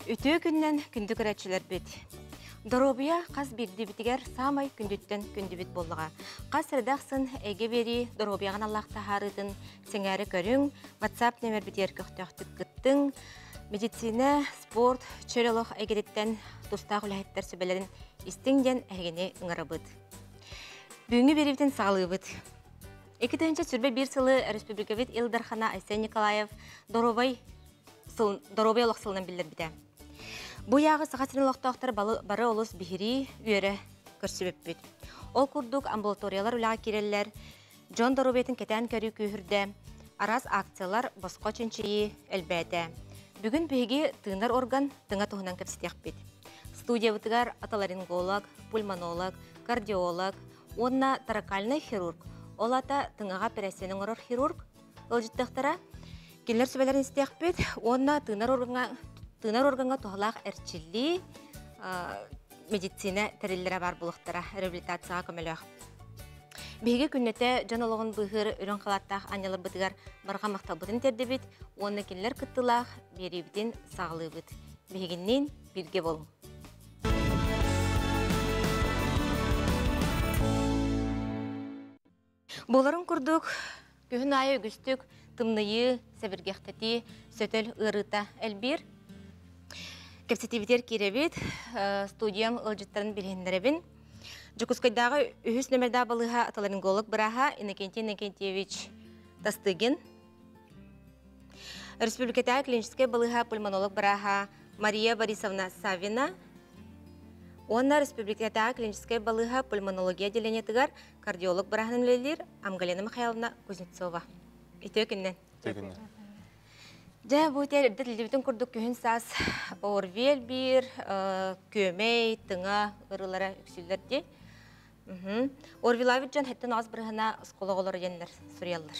Үтүү күннен күнді көрәтшілер бет. Доробия қаз бірді бітігер самай күндіттен күндібіт болыға. Қаз сірдақсын әге бері Доробияған Аллахта харытын сеңәрі көрің, WhatsApp нөмір бітер көқтіқтік күттің, медицина, спорт, чөреліқ әгереттен тұстақ үләйттер сөбелерін істіңден әгене ұңырабыд. Бүгінгі беребітін сағылығы бұд. 2-ші сүрбе бір сылы Республикавит Илдархана Айсен Николаев Доробия олық сылынан білдір біді. Бұ яғы сағатырын лоқтақтар бары олыс бігірі үйері көрсібіп бүд. Ол күрдік амбулаториялар үліға керелілер, Джон Доробиятын кетен көрі күйірді, араз акциялар босқа чөнчейі әлбәді. Бүгін бігіге тыңдар орган тыңа тұғынан көпсетек бүд. Студия бұтығар аталаринголог, пульмонолог, кардиолог, онна таракальный хирург, ол ата тыңаға пересенің ұрыр хирург, ол жіттіқтара келер сөбелерін істек бүд, онна тыңар органға тоғылақ әрчілі медицина тәрелері бар бұлықтара реабилитацияға көмеліғ. Бейге күннеті жаналығын бұғыр үрін қалаттақ анялар бұтығар барға мақтал бұтын терді бүд, оны келер күттілақ бері бүтін сағылы бүд. Бейгеннен бірге болың. Боларын күрдік, күйін айы үгістік, тымнайы, сәбіргектеті, сөтіл ұрыта әлбір. Кепсетивитер керебет, студиям ұлжыттарын білгендеребін. Жукускайдағы үхіс нөмірді балыға аталаринголог бұраға Иннокентий Иннокентьевич Тастыгин. Республикатағы клиническая балыға пульмонолог бұраға Мария Борисовна Савина. Онна республикатағы клиническая балыға пульмонология отделениетігар кардиолог бұрағының өлелер Амгалена Михайловна Кузнецова. Итөкіннен. Жа бұйтер дәтілдебітін күрдік күйін сас орвел бір, көмей, тыңа, ұрылара үксілдерде. Орвелавит жан әттін аз бірғына ұсқолы олар енлер, сұриялар.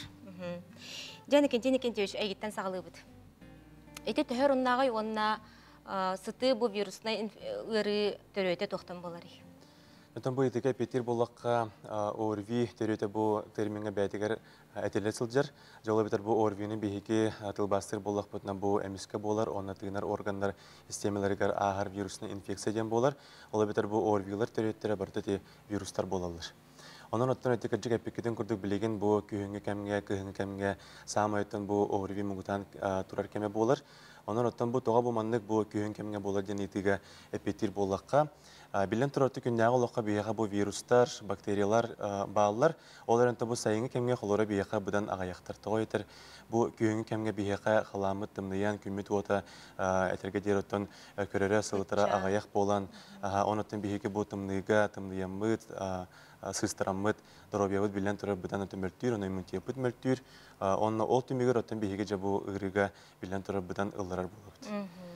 Жан Иннокентьевич әйгеттен сағылығы бұд. Әйті түхір ұннағай онна сыты бұл вирусына ұры төрөйті тоқтан болары. Өтін бұл етіге Петер болаққа орви төрөйті бұл терминге бәйтігер әтелі сылжар. Жолы бітір бұл орвini бейхеге тылбастыр болақ бұтына бұл әміскі болар, оны тығынар органдар системелерігер ағар вирусына инфекцияден болар. Олы бітір бұл орвилар төрөйттері барды вирустар болалыр. Онан оттан өтігі жүк әпекеден күрдік білеген бұл күйінгі кәмге, сама өттен бұл орви мұғытан тұрар кәме болар. Онан оттан бұл тоға бұманлық бұл күйін кәмге болар ден етігі әпетир болаққа. Білен тұрарты күннәғы олыққа бейеға бұл вирустар, бактериялар, бағылар. Олар әнті бұл сайыңы кәмге қолора бейеға бұдан ағаяқтар тұға етір. Бұл күйінгі кәмге бейеға қаламыт, тымныян, күммет ота әтірге дер оттан көрері сылытыра ағаяқ болан. Онаттан бейеге бұл тымныйға, тымныямыт, сыстырамыт, Доробиявыт білен тұрар бұдан өті мөлттүйр, оны иммунтиепыт мөлттүйр. Онна ол түмегер оттан бейеге жабу ұғырыға білен тұрар бұдан ұлларар болуғыд.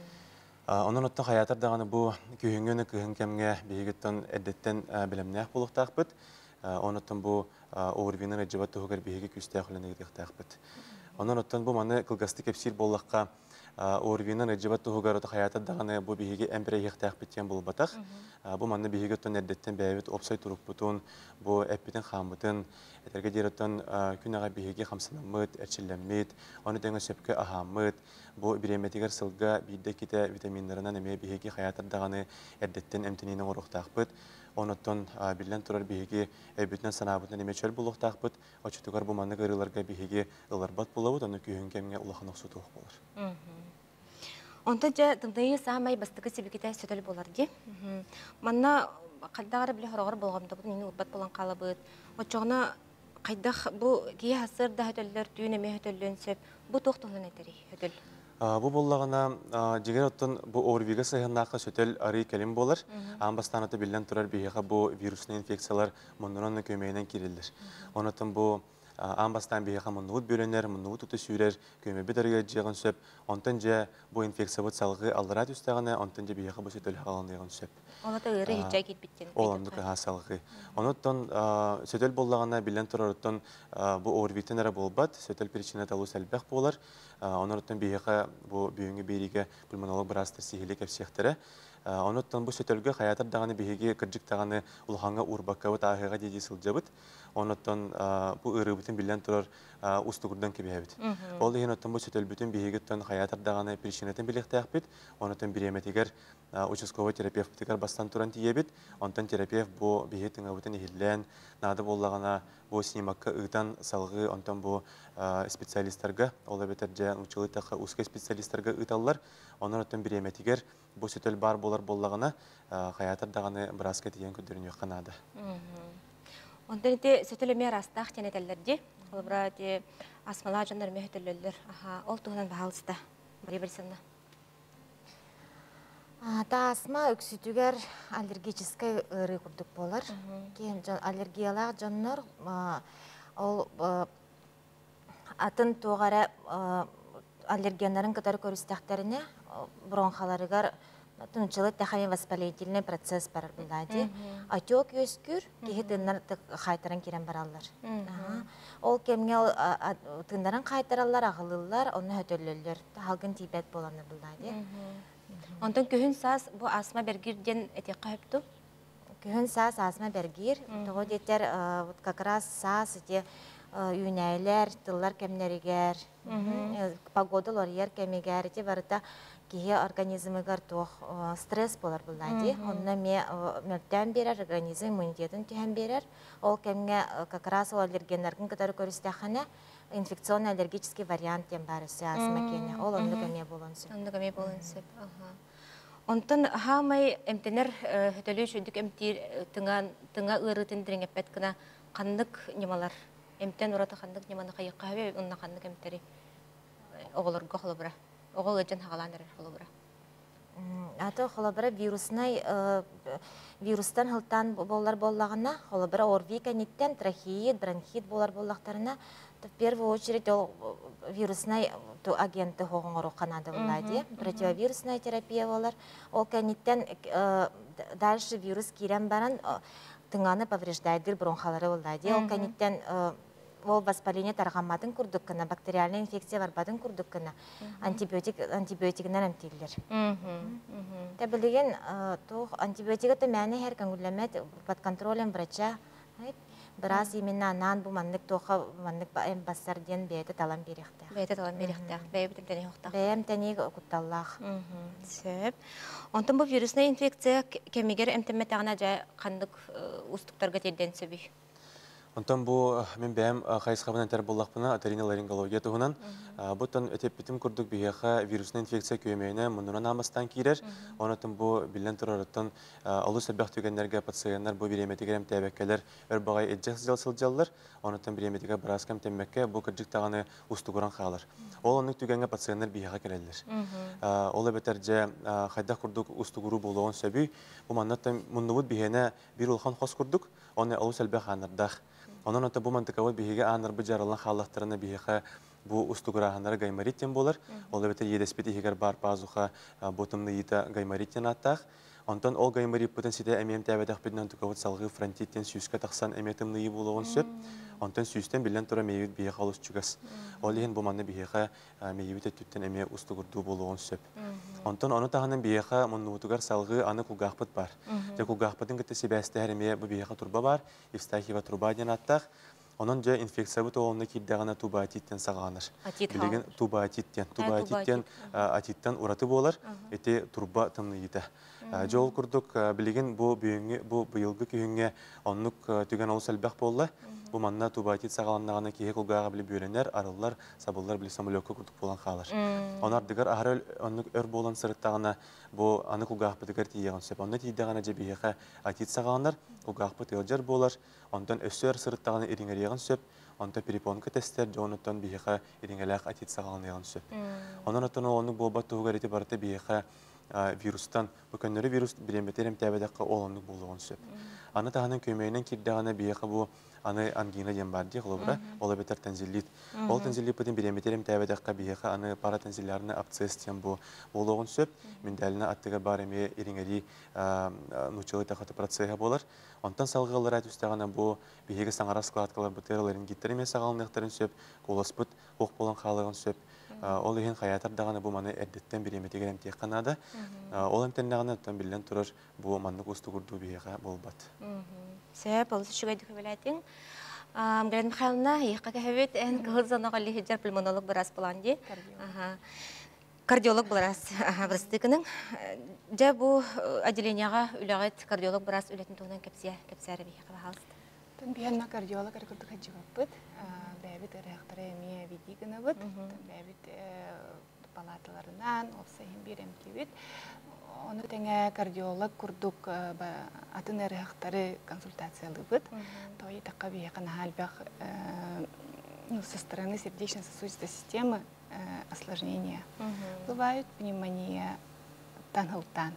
Онан оттан хаятардағаны бұл күйінгені күйін кәмге бейегеттен әдеттен білімнәқ болуқтақ бұд. Онаттан бұл оғырвинын әджібат тұғығар бейеге күстәқ үліне едіқтақ бұд. Онан оттан бұл маны қылғасты кепсир болуаққа оғырвинын әджібат тұғығар оты хаятардағаны бұл бейеге әмбірі еқтәқ біттен бұл батақ. Бұл маны бейегеттен әдеттен бәйбет опсай тұрық бұтын, бұл әппетін қамытын, әтірге дереттен күн аға бейеге қамсынамыд, әрчілеммет, оны дөңі сөпкі ағамыд, бұл біреметігер сылға бейді кете витаминларынан әме бейеге хаятардағаны әдеттен әмтінейінің орықтақ бұд. Оныттан білден тұрар бейеге әбітінен санабытын әме чөл болуқтақ бұд. Очытығар бұл маны ғырыларға бейеге ұларбат болауыд, оны күйін кәмге ұлақын оқсы тұғық болар. Онда жа тымдайы сағамай бастығы себекеті сөтел болар де. Манна қайдағары біле құрағыр болғамда бұд, нені ұлбат болан қалы бұд. Отчоғына қайдақ бұл кей асыр да хөтелілер түйін әме хөтелілен сөп, бұл тоқтығын әтері хөтел. Бұл болағына жегер оттан бұл орвиға сайғаннаққа сөтел арый кәлім болар. Амбастанаты білден тұрар бейеға бұл вирусны инфекциялар мұныраны көмейінен керелдер. Онытын бұл Амбастан бейеға мұнығыт бөлінер, мұнығыт ұты сүйрер, көме бедерге жеғын сөп. Онтан же бұл инфекция бұд салғы алдыра түстіғаны, онтан же бейеға бұл сөтел қаландығын сөп. Олата ұры хиджай кетбеттен. Оланды қыға салғы. Онытан сөтел болағына білен тұрарыттан бұл орвитін әрі болбат, сөтел причина талу сәлбәқ болар. Онырыттан бейеға бұл бүйінгі бейреге пульмонолог бірастыр сихилі кәпсектері. Онуттан бу сөтөлгө хаятар даганы биһиги кырдьык даганы улахаңа урбаккабыт аһыга диди сылжабыт. Онуттан бу ырыбытын билен турар устугурдан кебиһэбит. Ол иһин оттан бу сөтөлбүтүн биһигиттен хаятар даганы причинатын билихтээхпит. Онуттан биреметигер участковый терапевтигер бастан туран тиебит. Онтан терапевт бу биһи тыңабытын иһиллен нады боллагана бу снимакка ыытан салгы онтан бу специалисттарга ола бетер же училытакка узкий специалисттарга ыыталлар. Онун оттан биреметигер бу сөтөл бар болар боллагана хаятар даганы браска тиен көдөрүнү канада. Онтан ите сөтөлөмө растах тенетеллерди. Олбра те асмала жандар мөһөтөллөр. Ол тугунан баалыста. Бери берсенна. Асма өксүтүгер аллергический ыры курдук болар. Кен аллергиялар жаннар ол атын тугара аллергенларын кытары көрүстәхтерине бронхаларыгар тынчылык тахами воспалительный процесс бар булады. Отек өскүр кихи тыннар кайтаран кирен бараллар. Ол кемге тыннарын кайтараллар, агылылар, оны хөтөллөллөр. Халгын тибет боланы булады. Онтон көһүн саас бу асма бергирден этекка хөптү. Көһүн саас асма бергир. Того детер как раз саас эти юнайлер, тыллар кемнеригер, погодалар ер кемигер, эти барыта кихи организмыгар тох стресс болар булайды. Онна мөлтән берер, организм иммунитетін түйен берер. Ол кемге как раз аллергенлердің кытары көрістәхана инфекционный аллергический вариант тем барысы асма кене. Ол онды кеме болонсы. Онды кеме болонсы. Онтон хамай эмтенер хөтөлүү шүдүк эмтир тыңа ырытын дириңеппет кына кандык немалар. Эмтен урата кандык неманы кайыкка хабе онна кандык эмтери оголорго холобра. Огол эжен хагаланыр холобра. Аты холобра вирустан хылтан боллар боллагына холобра орви каниттен трахеид, бронхит болар боллактарына в первую очередь вирусный агенты хоғыңыру қанады болады. Противовирусная терапия болар. Ол каниттен дальше вирус кирен баран тыңаны повреждайдыр бронхалары болады. Ол каниттен ол воспаление тарғамадың күрдіккіна, бактериальный инфекция барбадың күрдіккіна, антибиотигінен әмтейлер. Тәбілеген антибиотигіті мәне әр көңілемет под контролем врача. Біраз именно анан бұл маннык тоқа маннык басар ден бәйті талан беректі. Бәйті талан беректі. Бәйті тәне хоқтақ. Бәйім тәне құтталлақ. Сөп. Онтын бұл вирусный инфекция кемегер әмтәмәтәғына жай қандық ұстықтарға терден сөбі? Онтан бу мен бәм хайсхабынан тәр боллақпына оториноларингология туһунан бутан өтеп битим күрдүк биһәхә вирусный инфекция көймәйне мунунан амастан кирер. Онотын бу билен турарыттан алу сәбәх түгәннәргә пациентлар бу биреметигәрем тәбәккәләр өр багай эҗҗәс сылҗаллар. Онотын биреметигә бераз кем тәммәккә бу кырҗык таганы устугыран халар. Ол аны түгәнгә пациентлар биһәхә келәләр. Ол бетерҗә хайда күрдүк устугыру булган сәби бу маннаттан муннубут биһәнә бир улхан хас күрдүк. Аны алу сәлбә ханырдах. Онан ата бу мантыкават биһиге аныр бу жарылан халлахтарына биһиге бу устуграһанары гаймариттен болар. Ол бетер едеспет иһигер бар пазуха ботымны ита гаймариттен аттах. Онтан ол гаймарит бүтән сите әмем тәбәдәх биднән тукават салгы фронтиттен сүйскә тахсан әметемны ий булган сөп. Онтан сүйстен билен тора мейвит биһиге халус чугас. Ол иһин бу манны биһиге мейвит төттен әме устугурду булган сөп. Онтан аны тагынан биһиге моннутугар салгы аны кулгахпыт бар. Те кулгахпытын кете себәсте әреме бу биһиге турба бар. Ифстахива турба ден аттах. Онон же инфекция бут олны киддәгәнә тубатиттен саганыр. Билеген тубатиттен атиттан ураты болар. Эте турба тымны ите. Жол курдук билеген бу бүйөнгө бу быелгы күйөнгө оннук түгән ол сәлбәх болла. Бу манна тубатит саганлагына кие кулгага биле бүйренер, арыллар, сабыллар биле самолетка курдук болан халар. Онар дигәр ахрыл оннук өр болан сырыттагына бу аны кулгага битер тиегән сөп. Онны тиддәгәнә же биһәкә атит саганнар, кулгага битер болар. Онтан өсөр сырыттагына ириңер сөп, онта перепонка тестер жонуттан биһәкә ириңеләк атит саганлаган сөп. Онан оттан онны болба тугар ите барты биһәкә вирустан бу көннәре вирус биреметерем тәбәдәккә олонлык булган сөп. Аны таһанын көмәйнән кирдәгәнә биһәкә бу аны ангина дигән бар ди, хлобра, ол бетер тензиллит. Ол тензиллит бүтән биреметерем тәбәдәккә биһәкә аны паратензилләрне абцесс дигән бу булган сөп. Миндәлне аттыга бар эме ириңери нучылы тахаты процессы булар. Онтан салгылар әтүстәгәнә бу биһәгә саңара складкалар бутерларын гиттерме сагалныктарын сөп, колоспыт ок болан халыгын сөп. Ол иһин хаятар даганы бу маны эрдеттен биреметигерем тиек канада. Ол интернаганы тон билен турар бу манны устугурду биега болбат. Сәп, ол шугай дөхөбеләтин. Галина Михайловна, яққа кәһәбет эн кылзана галли хиджар пульмонолог барас планди. Кардиолог барас врастыкының. Жа бу отделениега үләгәт кардиолог барас үләтен туган кепсәре бия калас. Тон биянна кардиолог аркырды хаҗыбыт. Бәбит рәхтәре мия видигене бит. Бәбит палаталарынан опсайын бирем кибит. Оны тәңә кардиолог курдук атын рәхтәре консультациялы бит. Той такка бия кана халбах со стороны сердечно-сосудистой системы осложнения. Бывают пневмония, тангылтан,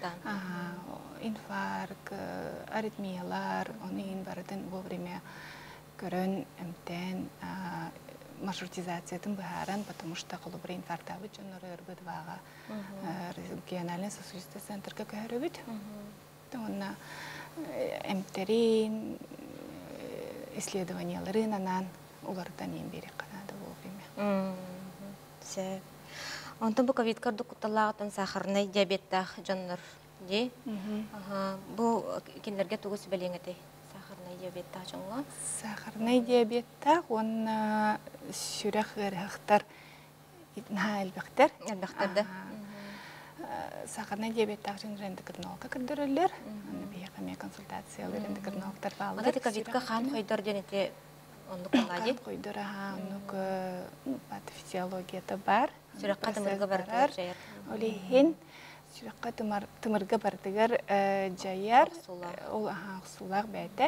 инфаркт, аритмиялар, они инваритен вовремя көрөн эмтен маршрутизациятын быхаран, потому что колубра инфаркта бит жонору өрбөт вага региональный сосудистый центрга көрөбүт. Тонна эмтерин исследованияларын анан улардан эмбери канада вовремя. Сәп. Онтон бу ковид кардык куталлагытын сахарный диабеттах жоннор ди. Бу кинлерге тугус белеңете сахарный диабеттах жонго. Сахарный диабеттах он сүрәх гәрхтар итна албахтар. Албахтарда. Сахарный диабеттах жон эндокринологка кирдерелер. Аны бия консультациялар эндокринологтар баллар. Аны ковидка хан койдор денете онлук калади. Койдор онлук патофизиологията бар. Сүрәккә тымырга бар җаяр. Олехин сүрәккә тымырга бардыгар җаяр. Ол сулар бәйдә.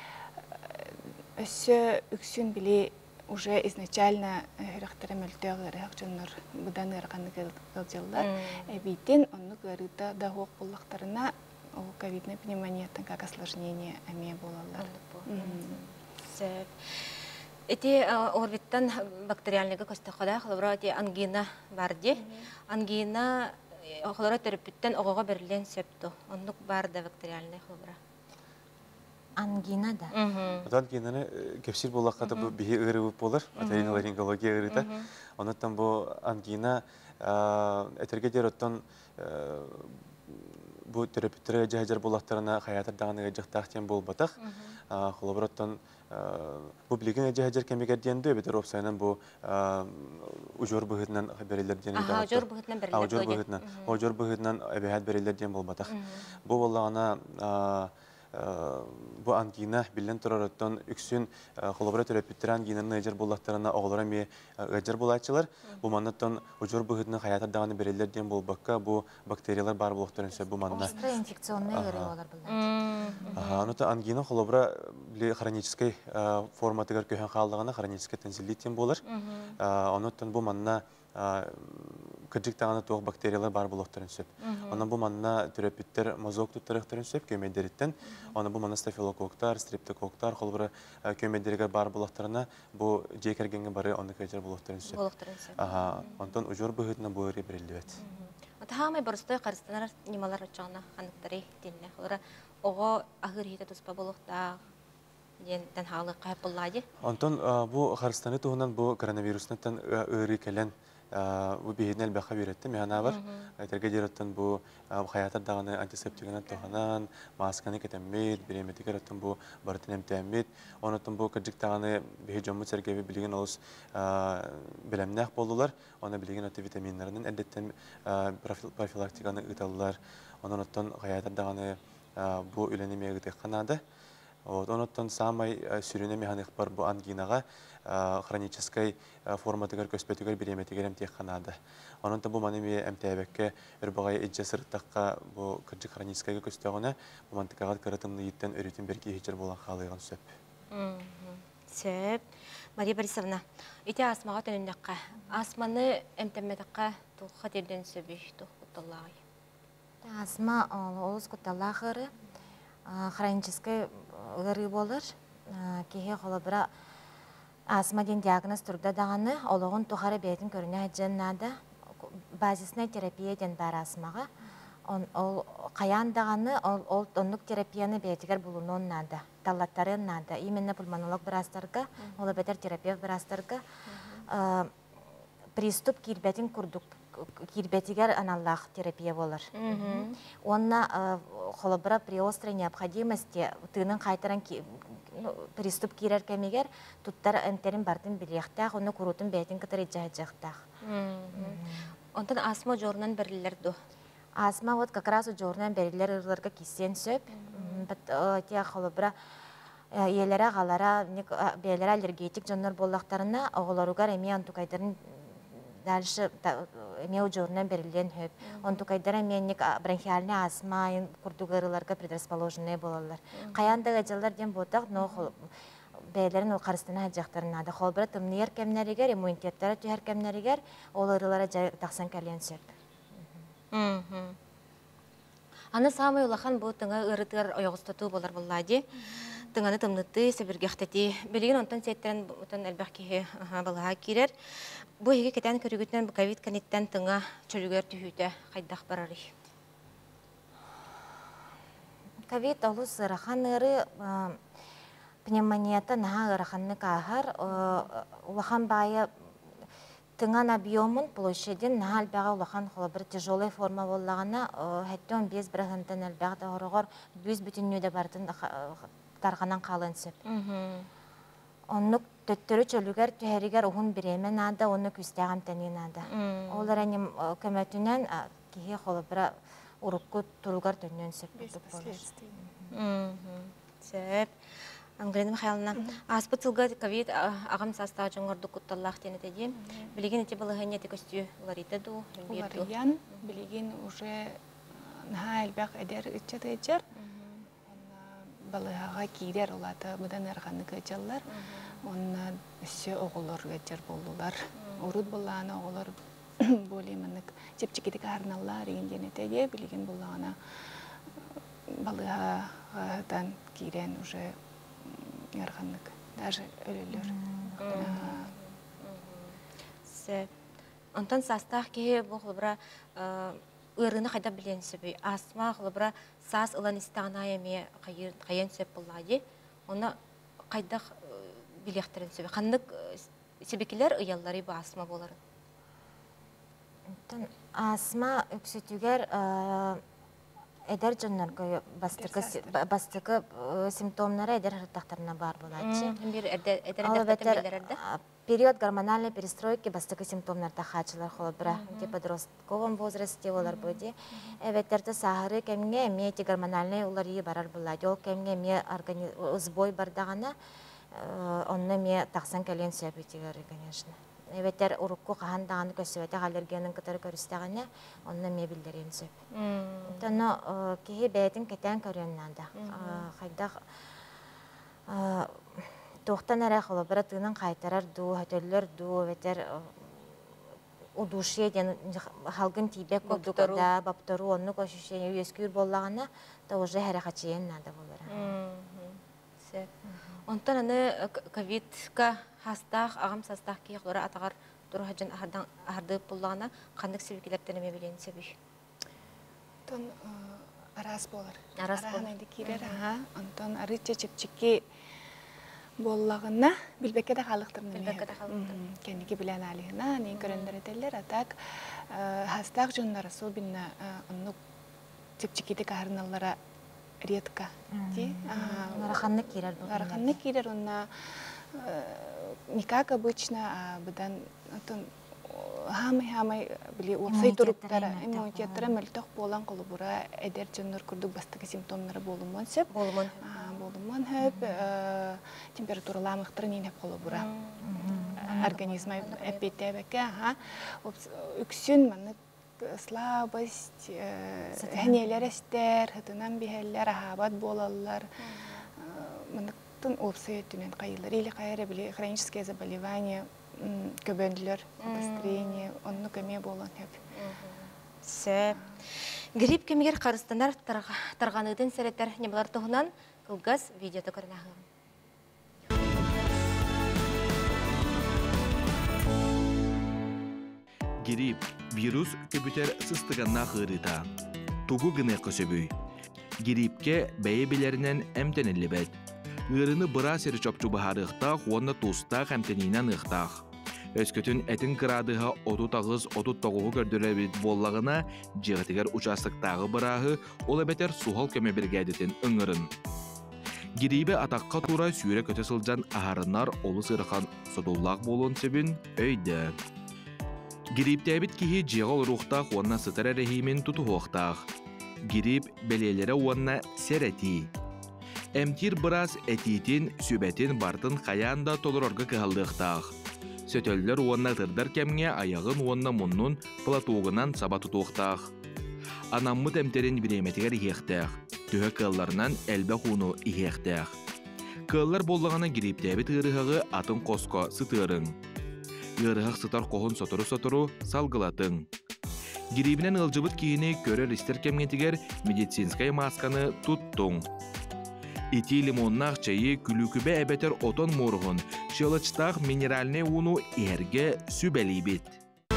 Өсө үксүн биле уже изначально рәхтәре мөлтәгә рәхҗоннар будан ярганны кылҗыллар. Битен онны гырыта да хок буллыктарына ол ковидная пневмониятан как осложнение аме булалар. Сәп. Эти орбиттан бактериальныгы көстәкәдә хлора ди ангина барди. Ангина хлора терапевттан огога берилен септо. Онлук бар да бактериальный хлора. Ангина да. Одан кейінені кепсир болаққаты бұл бейі ұры өп болыр, оториноларингология ұрыда. Онаттан бұл ангина әтерге дер оттан бұл терапевтері жәжер болақтарына қаятыр дағаны ғажықтақтен бол батақ. Қолабыр оттан бұл білеген жәжер кәмегер дейінді өбетер опсайынан бұл ұжор бұғытынан берелер дейін. Ұжор бұғытынан берелер. Ұжор бұғытынан әбәйәт берелер дейін бол батақ. Бұл болағына bu angina bilen turarıttan üksün kolaboratörü anginanın ecer bollaklarına oğlara mi ecer bolakçılar bu manattan ucur buhutun hayata dağını beriller diyen bol bakka bu bakteriyalar bar bolakların ise bu manna. Остро инфекционные görüyorlar bunlar. Onu da angina kolabora bile хронической formatı köhen kaldığına хронический тензилит diyen bolar. Ondan bu manna kırcık dağına toğuk bakteriyalar bar bolakların söp. Ondan bu manna terapitler mozok tutarıkların söp kömederitten. Ondan bu manna stafilokoktar, streptokoktar kolabora kömederiger bar bolaklarına bu jekergenge barı onu köcer bolakların söp. Ondan ucur buhutuna bu eri berildivet. Tahamay barıstoy karıstanlar nimalar açağına hanıkları dinle. Olara oğa ahır hite tuspa bolakta yenden halı kayıp bolladı. Ondan bu karıstanı tuğunan bu koronavirüsünden eri kelen bu bihinel bakha biretti mehana var. Terge jerattan bu hayata dağını antiseptikana tohanan, maskani ketemmet, biremetik erattan bu bartinem temmet. Ondan bu kırcık dağını bihi jomu sergevi bilgin olus bilemneh boldular. Ona bilgin atı vitaminlerinin eldetten profilaktikanı ıtalılar. Ondan hayata dağını bu ülenemeye gıdık kanadı. Ondan samay sürüne mehanik var bu anginaga хронической форматыгар көспетүгөр биреметигер эмтек канады. Онун да бу манеми эмтебекке өрбагай эдже сырттакка бу кыржы хроническойго көстөгөнө бу мантыкага кырытымны иттен өрүтүн берки хичер болгон халыган сөп. Сөп. Мария Борисовна, ите асмага төнүндакка асманы эмтемметакка тухка терден сөбү тухталлай. Асма олус куталлахыры хронической ыры болыр. Кеге холобра асма ден диагноз турда дағаны олығын тухары бәйтін көріне әдженнады базисная терапия ден бар асмаға. Ол қаян дағаны ол онлық терапияны бәйтігер бұлуын нады, талаттары нады. Именно пульмонолог бірастарға, ол бәтер терапия бірастарға приступ кирбетин курдук кирбетигер аналлах терапия болар. Онна холобра при острой необходимости тынын кайтаран приступ кирер кемигер туттар энтерин бартын билехтах, оны курутун бетин кытыр жахтах. Онтан астма жорунан берилер ду. Астма вот как раз жорунан берилер ырларга кисен сөп. Тия холобра елера галара белера аллергетик жоннор боллактарына оголоругар эми антукайдарын дальше эмеу жорунан берилен хөп. Антукайдара менник бронхиальный астма курдугарыларга предрасположенные болалар. Каяндагы жылдар дем ботак, но бәйләрен ол қарыстына жақтарына да холбыра тымнер кемнәригер, иммунитеттері түйер кемнәригер, ол ырылара тақсан кәлен сөп. Аны самай улахан бұл тыңа ырытыр ойғыстату болар болады. Тыңаны тымныты, сәбіргектеті. Білген онтан сәйттерін бұтын әлбәқ кейі балаға керер. Бұл еге кетен көрігітінен ковид канеттен тыңа чөлігер түйіті қайдақ барары. Ковид олу сырахан ыры пневмонията наға ыраханны кағар, улахан бая тыңан объемын площадин наға әлбәға улахан қолы бір тяжелый форма болағына, әттен 5 бірғынтын әлбәғді орығыр 100 бүтіннүйді бардың тарғанан қалын сөп. Онны төттөрі чөлігер түйәрігер ұғын біремен ада, оны күстәғам тәнен ада. Олар әнем көмәтінен кейі қолы бір ұрыққы тұрылғар төнен сөп. Сөп. Аңғырыным қиялына. Аспы тылға ковид ағам састағы жоңғырды құтталлақ тені дедем. Білеген әте балығын әте көсті оларыйты ду. Оларыян білеген уже наға әлбәқ әдер үтчеді әджер. Балыға кейдер олады бұдан әрғаны көтелілер. Онна үсі оғылыр өтер болулар. Ұрыд болағына оғылыр болемінік. Чепчекетік арналар егенден әтеге білеген болағына балығадан кейден уже әрғанлық, даже өлілер. Онтан састақ кейі бұл құлыбыра ұрыны қайда білен сөбі. Астма құлыбыра сас ұлан істағына еме қайын сөп болады. Оны қайдақ білектерін сөбі. Қандық себекелер ұяллары бұл астма боларын? Астма өксетігер Эдер жоннарга бастыкы симптомнары эдер хырттактарына бар болады. Период гормональной перестройки бастыкы симптомнарда хачылар холбра. Те подростковом возрасте олар буде. Эветтерде сахары кемге эти гормональный улары барар болады. Ол кемге ме сбой бардагана онны ме таксан келен сөбүтигер, конечно. Эветтер урукку кахандаганы көсөбөтө аллергиянын кытары көрүстөгөнө онны ме билдирен сөп. Тоно кихи бетин кетен көрөннанда. Кайда тоқтан әрі қолы бірі тыңын қайтарар ду, хөтөллер ду, ветер удушие ден халгын тибек көптүкөрда баптару онны көшүшені өскүр боллағына да уже әріқачиен нада болыр. Онтан аны ковидка хастақ, ағам састақ кейқлары атағар тұру хаджан ағарды боллағына қандық себекелерден әме білен себей? Онтан арас болар. Арас болар. Арағынайды керер, онтан арытча чепчекке боллағына білбекке де қалықтырын. Білбекке де қалықтырын. Кәнеге білен алығына, нейін көріндер етелер, атақ хастақ жонлары сол біліні онны чепчекеті қағырыналары редко. Араханны керер бұл. Араханны керер, онна не как обычно, бұдан хамай біле опсай тұрыптары, иммунитеттері мүлтіқ болан қолы бұра әдер жонлар күрдік бастығы симптомлары болымын сөп. Болымын хөп, температураламықтырын енеп қолы бұра. Организмай әпетті әбәкі, үксін мәнік слабость, әнелер әстер, хытынан бігелер, ахабат болалар, мәніктің опсай өттінен қайылар. Или қайыры біле хроническое заболевание, көбөнділер, обострение, онны көме болан хөп. Сөп. Грипп кемегер қарыстанар тарғаныдың сәреттер немалар тұғынан кылгас видеода көрінағым. Грипп вирус көбітер сыстығанна қырыта. Тугу гыны көсөбүй. Гриппке бәйе білерінен әмтенелі бәд. Үріні бұра сері чопчу бағарықтақ, оны тұстақ әмтенейнен ұқтақ. Өскөтүн этин кырадыға отут ағыз, отут тоғуғы көрділебет боллағына жығытығар участықтағы бұрағы ол әбетер суғал көме біргәдетін өңірін. Гирибе атаққа тура сүйре көте сылжан ағарынар олы сырықан содуллақ болуын сөбін өйді. Гириптәбіт кихи жиғал рухтақ онна сытар әрехимен тұтуғықтақ. Гирип белелері онна сәрети. Әмтир біраз әтитін, сүбәтін бартын қаянда толырорғы кығалдықтақ. Сөтөллер онна тырдар кәмге аяғын онна мұннын платуғынан саба тұтуқтақ. Анаммыт әмтерін біреметігер иектәқ. Түхі кылларынан әлбә хуну иектәқ. Кыллар боллағана гириптәбіт ғырығығы атын қосқа сытырың. Ғырығық сытар қоғын сотыру-сотыру салғылатың. Гирибінен ылжыбыт кейіні көрер істер кәмгетігер медицинскай масканы тұттың. Ити лимоннақ чайы күлікібе әбетер отон мұрғын, шылычтақ минеральный уну ерге сүбәлі бет.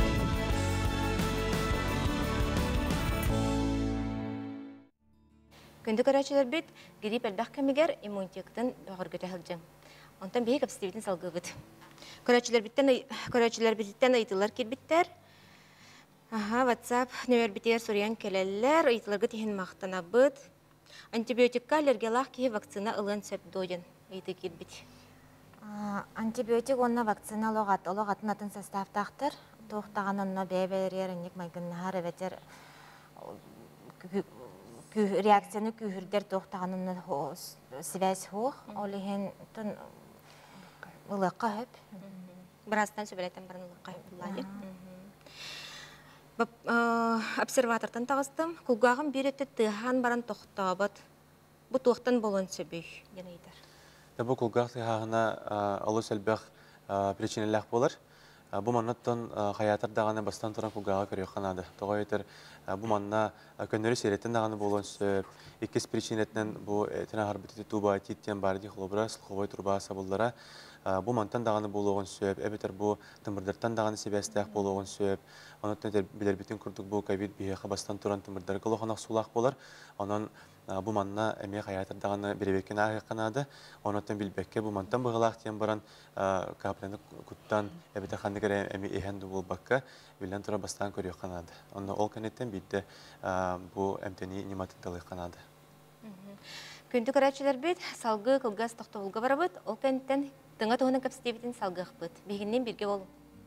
Күнді көрәчілер бет, гирип әлбәқ кәмегер иммунитеттің өғіргөті әлжің. Онтан бейік әпістебетін салғы бет. Көрәчілер беттен айтылар келбеттер. WhatsApp нөмер бетер сұриян келелер, айтыларға теген мақтана бет. Антибиотикка аллергиялақ кейі вакцина ылын сөп дойын айты келбет. Антибиотик онна вакцина олығатын атын составтақтыр. Тоқтаған онна бәйбәрерінік майгыннағар әветер реакцияны күйірдер тоқтаған онна связь хоқ. Олеген түн ұлыққа хөп. Біраздан сөбелеттен барын ұлыққа хөп бұлады. Обсерватордан тағыстым, құлғағым бір өтті тұған баран тоқтабыд. Бұ тоқтан болуын сөбей, дені етер. Бұл құлғақ тұғағына алу сәлбәқ причинелләқ болар. Бұл маннаттан қаятар дағаны бастан тұран құлғаға көрек қанады. Тоға етер, бұл манна көнері сереттен дағаны болуын сөп. Еккес причинетінен бұл әтіна ғарбететі туба титтен барды құлыбыра, сылқовай тұрбаға сабылдара. Бұл мантан дағаны болуын сөп, әбетер бұл тымырдыртан дағаны себәстәқ болуын сөп. Онын білер бітін күрдік бұл ковид бейеқі бастан тұран тымырдары қылуғанақ сулақ болар. Онын бұл манна әме қаятыр дағаны беребеккен ағы қанады. Онын білбекке бұл мантан бұғылақ тен баран капленді күттан әбетер қандығыр әме ехенді бол баққа білден тұра бастан көрек қанады. Онын ол кәнеттен бейді бұл әмтені нематындалы қанады. Күнді көрәтшілер бет, салғы қылғас тоқтығылғы бара бет, ол кәнеттен тыңа тұғының кәпістебетін салғық бет. Бегіннен бірге болу.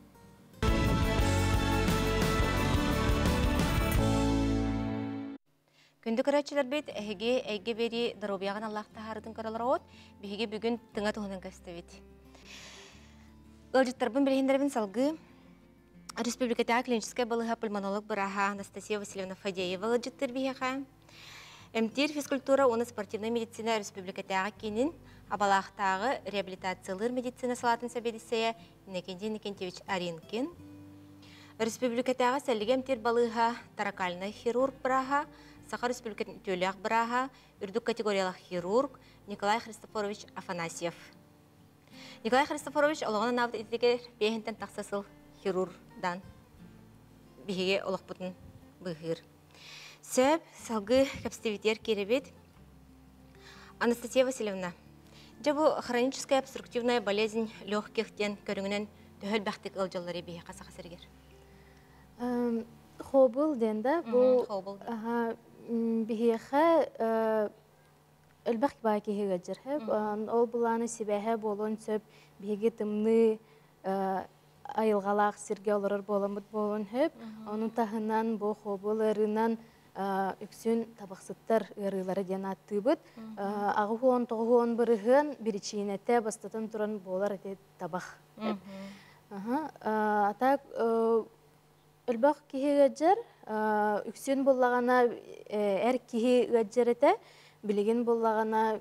Күнді көрәтшілер бет, әйге бері дұробияған Аллахта харыдың көралар от, беге бүгін тыңа тұғының кәпістебет. Ғылжыттарбын білгендербін салғы Республикатағы клиническая балыға пульмонолог бұраға Анастасия Васильевна Фадеева ғылжыттар бейеға. МТИР физкультура, оны спортивная медицина республикатағы кенін абалақтағы реабилитациялыр медицина салатын сәбедісея Иннокентий Иннокентьевич Аринкин. Республикатағы сәлігі МТИР балыға таракальный хирург бұраға, Саха республикатын төліғ бұраға, үрдік категориялық хирург Николай Христофорович Афанасьев. Николай Христофорович олығына навды етігер бейхінтен тақсасыл хирургдан бейге олық бұтын бұғыр. Сөп, салғы кәпістеветтер керебет. Анастасия Васильевна, жабу хроническая обструктивная болезнь легких-тен көріңінен төхіл бәқтік ұлжалары бейе қасаға сәргер? Хобыл денді, бұл бейеқі әлбәқ бай кеге гәджір. Ол бұланы себәхі болуын сөп бейге тымны айылғалақ сірге олырыр болымыд болуын хөп. Оның тағынан бұл хобыл әрінен үксін табақсыттар ұрылары ден аттыбыд. Ағуын тоғуын бірігін бірічейінетті бастатын тұран болар әте табақ. Атақ үлбақ кеге гәджір, үксін болағана әр кеге гәджір әті, білеген болағана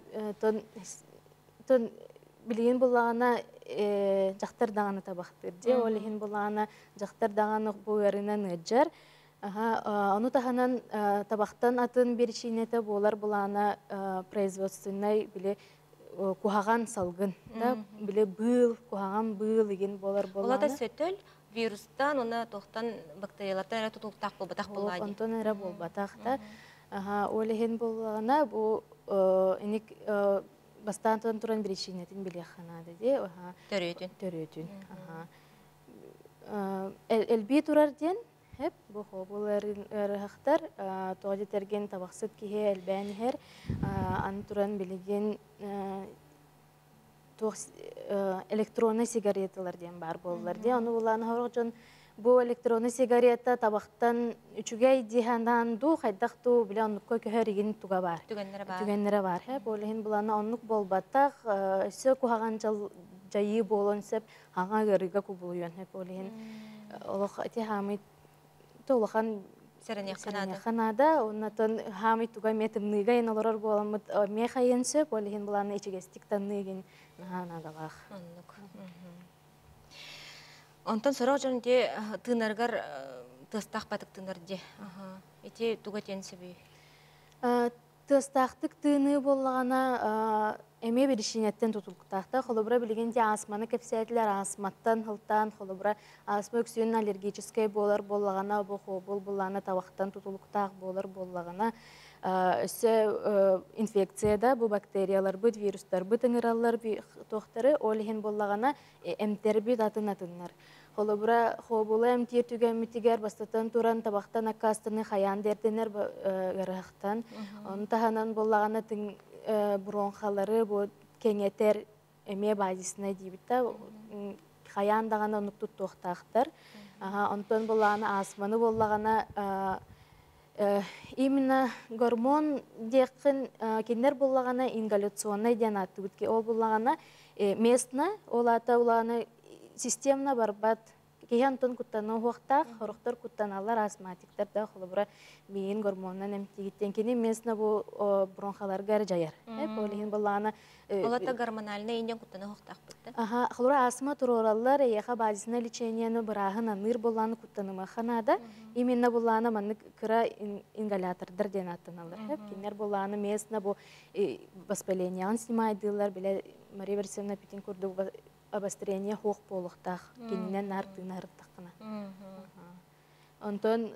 жақтар дағаны табақтыр. Олеген болағана жақтар дағаны бұл әрінен гәджір. Оны тағанан табақтан атын берішінеті болар болағана производственной біле кухаған салғын. Біле бұл, кухаған бұл еген болар болағана. Олада сөтіл вирустан, оны тоқтан бактериялардан әрі тұтылықтақ бол батақ болады. Онтан әрі бол батақта. Олеген болағана бұл бастан тұран берішінетін біле қанады де. Төрөтін. Төрөтін. элби турар ден хеп бу хобулар рахтар тоҗи терген табаксыт кие элбәнһер ан туран билеген электронный сигареталар ден бар боллар ди аны уланы хорожон бу электронный сигарета табактан үчүгәй дихандан ду хайдакту биле оннукка көһөригин туга бар түгеннәре бар хеп олehen буланы оннук болбаттак сө кухаган жайы болон сеп аңа гырыга кубулуян хеп олehen олох эти хамит толохан Канада, оннан хамит туга метимнига иналар боламыт мехайын сөп олehen буланы ичигестик танныгин нагалах. Онтон сорожон де тынаргар тыстак батык тынар де. Эти туга тенсеби. Тыстактык тыны боллагана эме беришинеттен тутулуктакта холобра билгенде асманы кепсетлер асматтан хылтан холобра асма өксүнүн аллергический боллагана бу хобул булланы табактан тутулуктак боллагана өсө инфекцияда бу бактериялар бут вирустар бут ыңыраллар тохтары олehen боллагана эмтерби датынатыннар холобра хобулы эмтир түгәмитигер бастатан туран табактан акастыны хаян дерденер гарахтан онтаханан боллагана тың бронхалары бу кеңетер эме базисына дибитта хаян дагана онуктут тохтактар онтон боллагана асманы боллагана именно гормон декин киндер боллагана ингаляционный дианаты бутки ол боллагана местно олата уланы системна барбат кеянтон куттаны хуактак хорохтор куттаналар астматиктер да холобра биин гормоннан эмтигиттен кини местно бу бронхаларга жаяр олehen боллагана Олата гормональный инден куттаны хуактак бутта. Холора астма турораллар яха базисна лечениены бырахын аныр болланы куттанымы ханада именно болланы манны кыра ингалятордыр ден аттыналар. Кинер болланы местно бу воспалениягын снимайдылар биле Мария Васильевна Петин курду обострение хук болуктак киннен нартынарыттакына. Онтон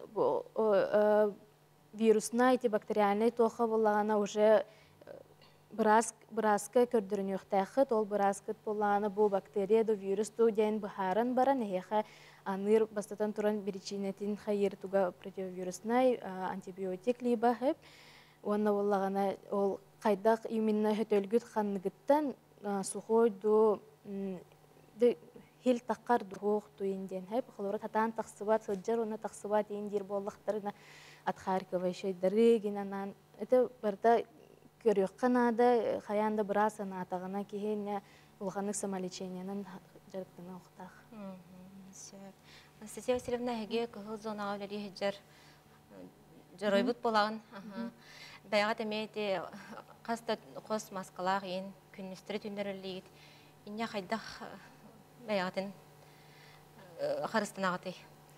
вирусна эти бактериальный тоха боллагана уже бразка көрдүрүнүктәхит ол бразкыт болланы бу бактерия до вирус ту ден бахаран баран эха аныр бастатан туран причинетин хайыр туга противовирусный антибиотик либо хеп онна боллагана ол кайдак именно хөтөлгүт ханныгыттан сухой ду хил таккар дух туинден хеп холора татан таксыбат сыджар оны таксыбат индир боллактарына атхаркова шейдары гинанан это барда көрөк канада хаянда брас анатагына кихене улханык самолечениянын жарыктына уктак. Анастасия Васильевна хеге кыгыл зонага үлери хеджер жаройбут болагын. Баяга темете каста кос маскалар ин күнүстүрү түндөрөллигит. Инне хайдах баягатын харыстанагаты.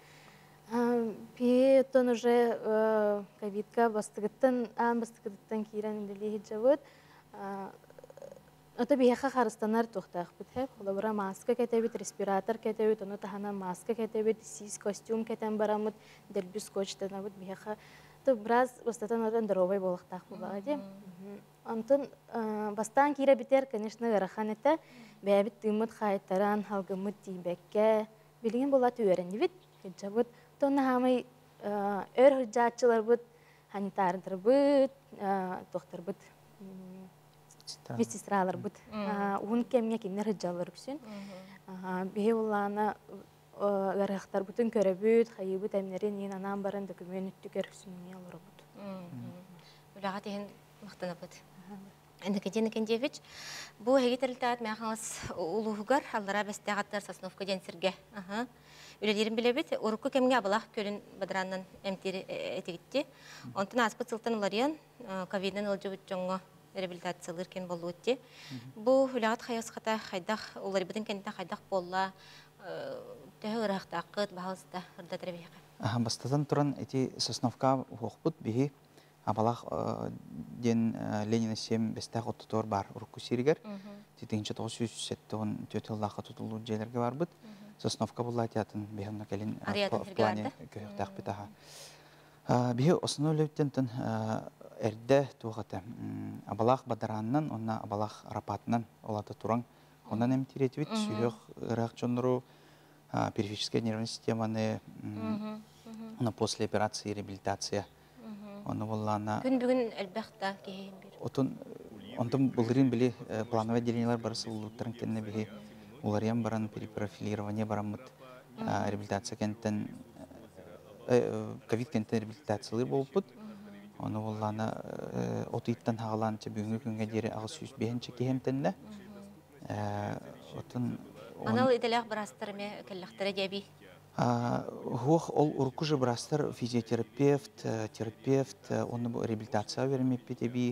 Пиетон уже ковидка бастыгыттан кирен дели хиджавыт. Ота бияха харыстанар тухтах бит. Холобра маска кетебит, респиратор кетебит, оны тахана маска кетебит, сис костюм кетен барамыт, дельбюс скотчтан абыт бияха. То браз бастатан одан дровой болуктах булагади. Антон бастан кире битер, конечно, гарахан это бәбит тымыт хайтаран халгымыт тибекке. Билген бола түөрен бит. Хиджавыт тонна хамай өр хыджатчылар бут, санитардар бут, доктор бут, медсестралар бут. Уын кемге кинер хыджалар күсүн. Бие улана гарахтар бутун көрө бут, хайы бут эмнерин ен анан барын документтү көрүксүн алар бут. Улага теген мактана бут. Эндекетен кендевич бу хегителтат махаңыз улугар аллара бестагаттар Сосновка денсерге. Үлелерин билебит, урукку кемге абалах көлүн бадыраннан эмтери этигитти. Онтон аспыт сылтан уларыян ковиднан ылжыбыт жоңго реабилитациялыр кен болуутти. Бу хүлягат хайосхата хайдах уларыбытын кенттен хайдах болла төһө ырахтакыт баалыста ырда теребияка. Бастатан туран эти Сосновка уохпут биһи абалах ден Ленина 7 бестах оттотор бар урукку сиригер. Титинче 907 төтөллакка тутулуу жерлерге барбыт. Сосновка булла театрын бехемна келин в плане көйөктак битаха. Бихи основной лептентен эрде тугата абалах бадараннан онна абалах рапатынан олата туран онан эмтиретибит сүйөк ырак чонру периферическая нервная системаны, после операции реабилитация. Оны боллана. Күн бүгін әлбәқта кейін бір. Онтон булырын били плановое отделениялар барысы улуттарын кенне бихи уларьян баран перепрофилирование барамыт реабилитация кенттен ковид кенттен реабилитациялар болуппут. Оны боллана отыйттан хагаланча бүгүнкү күнгө дери агыс 105-нче кехемтенне. Анал иделях барастырме кэллэхтэрэ дяби? Хух ол уркужа барастыр физиотерапевт, терапевт, оны реабилитация верме петеби,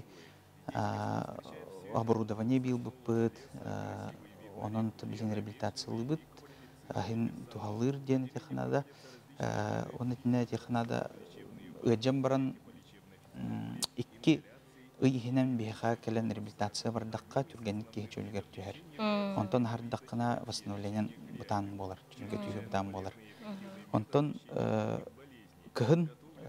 оборудование бил быппыт, онон билен реабилитациялы быт, хин тухалыр ден технада, оны тине технада ыджам баран икки ыйхинен биха келен реабилитация бардакка түргенник кечөлгөр түһөр. Онтон хардаккына восстановлениен бутан болар, түргө түгө бутан болар. Онтон кыһын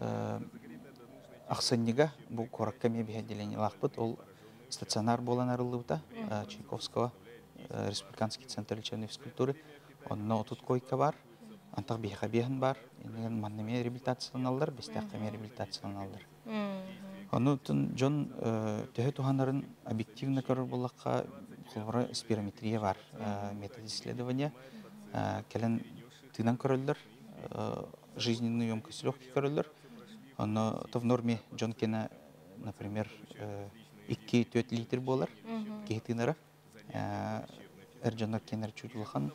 аксыннига бу коракками биха отделение лахпыт, ол стационар болан арылыбыта Чайковского республиканский центр лечебной физкультуры. Онно отут койка бар, антак биха бехин бар, инеген маннеме реабилитацияланалар, бестакками реабилитацияланалар. Онутун жон төһө туханарын объективно көрөр боллакка холбора спирометрия бар, метод исследования, келен тынан көрөлдөр, жизненную емкость легких көрөлдөр. Оно то в норме жон кена, например, 2-4 литр болар, кейтинара. Эрджонор кенер чуть улахан,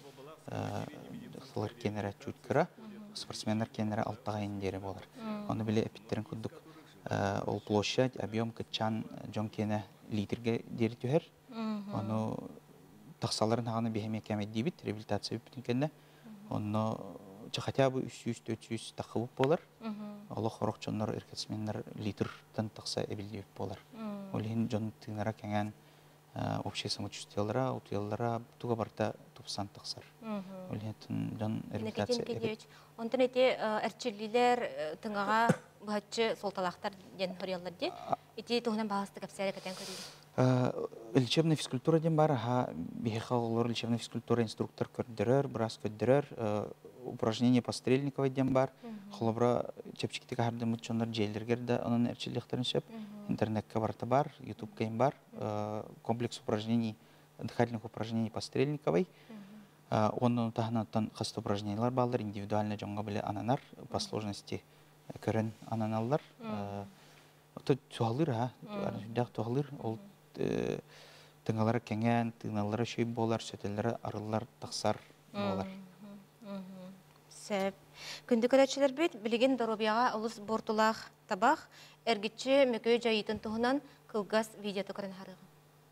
хлор кенера чуть кыра, спортсменер кенера 6 индери болар. Оны биле эпиттерин кудук. Ол площадь, объем кычан жон кене литрге дери түһөр. Оны тахсаларын хаганы бехеме кемет дибит, реабилитация биптин кенне. Оны хотя бы 300-400 тахыбып болар. Олох хорокчоннор эркетсменнер литртан тахса эбилдеп болар. Ол хин жон тыгнара кеңен общее самочувствиелара, утуяллара туга барта тупсан тахсар. Ол хин жон реабилитация. Онтон эти эрчилилер тыңага бахатчы солталактар ден хорияллар де. Эти тугунан багысты капсары кетен көрүлү. Лечебная физкультура ден бар, бихаллар лечебная физкультура инструктор көрдөрөр, брас көрдөрөр, упражнение по Стрельниковой ден бар. Холобра чепчикти кахарды мутчондар жейлергерде анын эрчиликтерин шеп. Интернетке барта бар, YouTube кейм бар, комплекс упражнений, дыхательных упражнений по Стрельниковой. Онун тахнаттан хаст упражнениялар балдар, индивидуально жонго биле ананар, по сложности көрөн ананалар. Ото туалыр, аржудак туалыр, ол тыңалары кеңен, тыңалары шөй болар, сөтелері арылар, тақсар болар. Сәп. Күнді көрәтшілер бет, білеген Доробияға ұлыс бортулақ табақ, әргітші мөкөй жайытын тұғынан кылгас видеоты көрін харығы.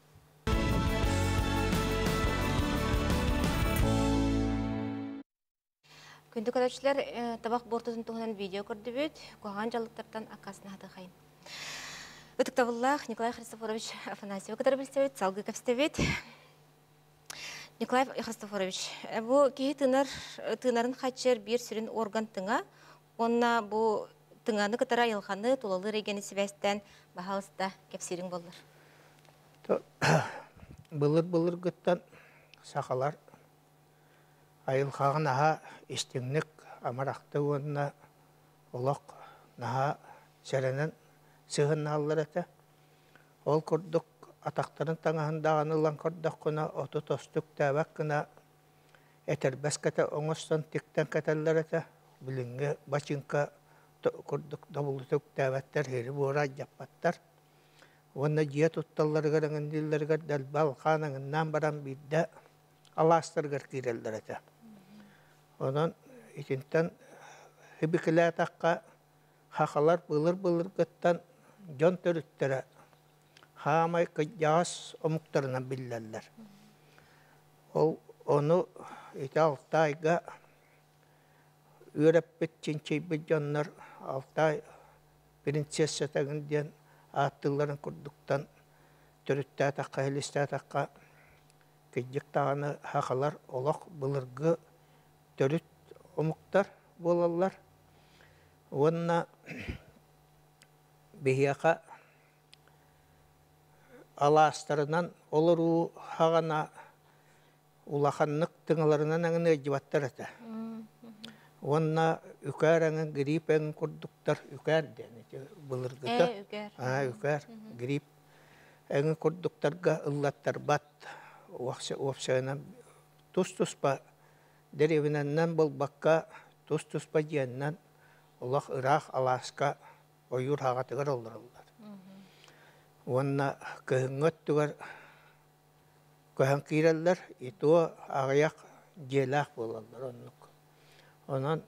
Күнді көрәтшілер табақ бортусын тұғынан видео көрді бет, қоған жалықтардан ақасына хаты қайын. Үтіктавыллах Николай Христофорович Афанасьева кадар білсевет, салғы көпстевет. Николай Христофорович, бұл кейі тыңарын қатшер бір сүрін орган тыңа, онна бұл тыңаны катара елханы тулалы регені сібәстен бағалыста кепсерің болыр. Бұлыр күттен сақалар айылхағын аға істіңнік амарақты онына олақ наға сәрінен сығын алылар әті. Ол күрдік атақтарын таңағындағын ұлан күрдік күна оты тостық тәбәк күна әтір бәскәті оңыстан тіктен кәтәлілер әті. Білінгі бачынка күрдік дабылытық тәбәттер хері бұра жаппаттар. Оны жия тұтталарғар аңындыларғар дәлбал қаныңынан баран бидді аластырғар керелдер әті. Онын итінтен хибікілі атаққа хақалар бұлыр күттен жон төріттері хамай кыджаас омуктарынан билләлләр. Ол оны ити 6 айга үйрәппет чинчей бит-жоннар 6 ай принцесса тәгінден аттыларын күрдіктен төрітті атаққа, хелісті атаққа кыджик тағаны хақалар олақ бұлырғы төріт омуктар болалар. Онна бейяқа аластарынан олыру хағана улаханнық тыңыларынан аңыны жібаттар әті. Онна үкәрәңін гриппен құрдықтар үкәр дәні бұлырғыта. Үгер. Үкәр, грипп. Әңі құрдықтарға ұллаттар бат. Уақсайынан тұс-тұспа дәревінінен бұл баққа тұс-тұспа дейіннен ұлақ Ирақ, Аласка ойыр хағатығар олырылдар. Онна көхіңгөт түгер көһөн кииреллер итуо агаяк желах болаллар оннук. Онан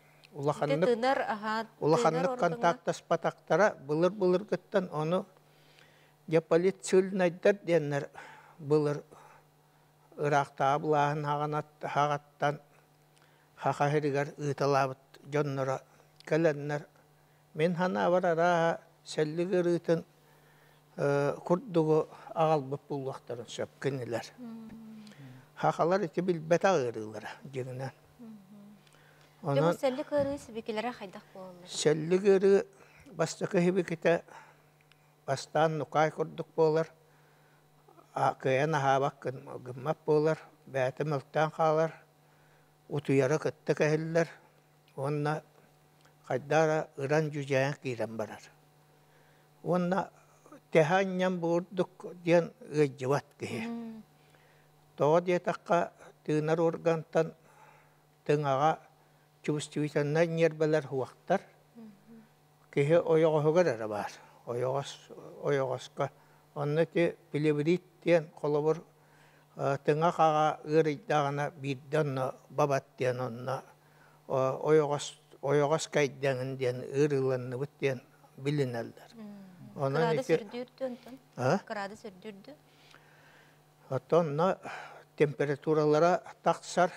улаханнык контактас патактара былыр гыттан ону я полицилнайдар деннер былыр Иракта булаһын хагаттан хахахиригер ыталабыт жоннора келеннер мен хана барара селлигер ытын курдугу агалбып булвактарын сөп кенелер. Хахалар ити билбет агырылар жеңнен. Онан селлик ыры сибекелере хайдак болалар. Селлик ыры бастакы хибекете бастан нукай курдук болар. Акыян хабак гыммап болар. Бәті мылтан қалар. Утуяры кытты кәһиллер. Онна хайдара ыран жүжәйін кирен барар. Онна Tehanyam burduk diyen gıcıvat ki. Toğa diye takka tığınar organtan tığınağa çubustuysanlar nyerbeler huaktar. Kihe oyoğuğugar var. Oyoğuska. Onu ki bilibrit diyen kolabur tığınağa ırıydağına birden babat diyen onunla oyoğus kaydağın diyen ırılanını bit diyen bilinirler. Kırada sürdürdü ondan. Kırada sürdürdü. Hatta temperaturalara taksar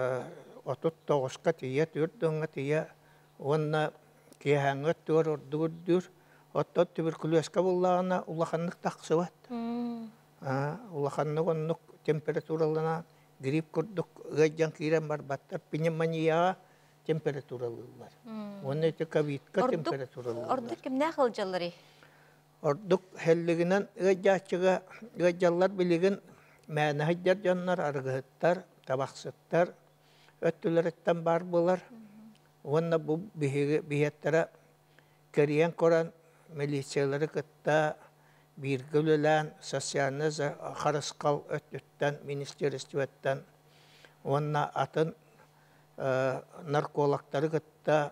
39'a tiye, 4'e tiye, ona kihanga durdur. Hatta tüberkülöska bullağına ulağanlık taksı var. Ulağanlık onluk temperaturalarına grip kurduk, gaycan kiren var battar, pneumonia temperaturalar. Onun için kavitka temperaturalar. Orada kim ne kılcaları? Orduk helliginen gıcallar bilgin mənahıclar canlar argıhıttar, tabaqsıttar, öttüleretten bar bular. Onda bu bihetlere keriyen koran milisiyaları kıtta bir gülülen sosyaliniz xarıskal öttütten, ministeristüetten, onda atın narkologları kıtta,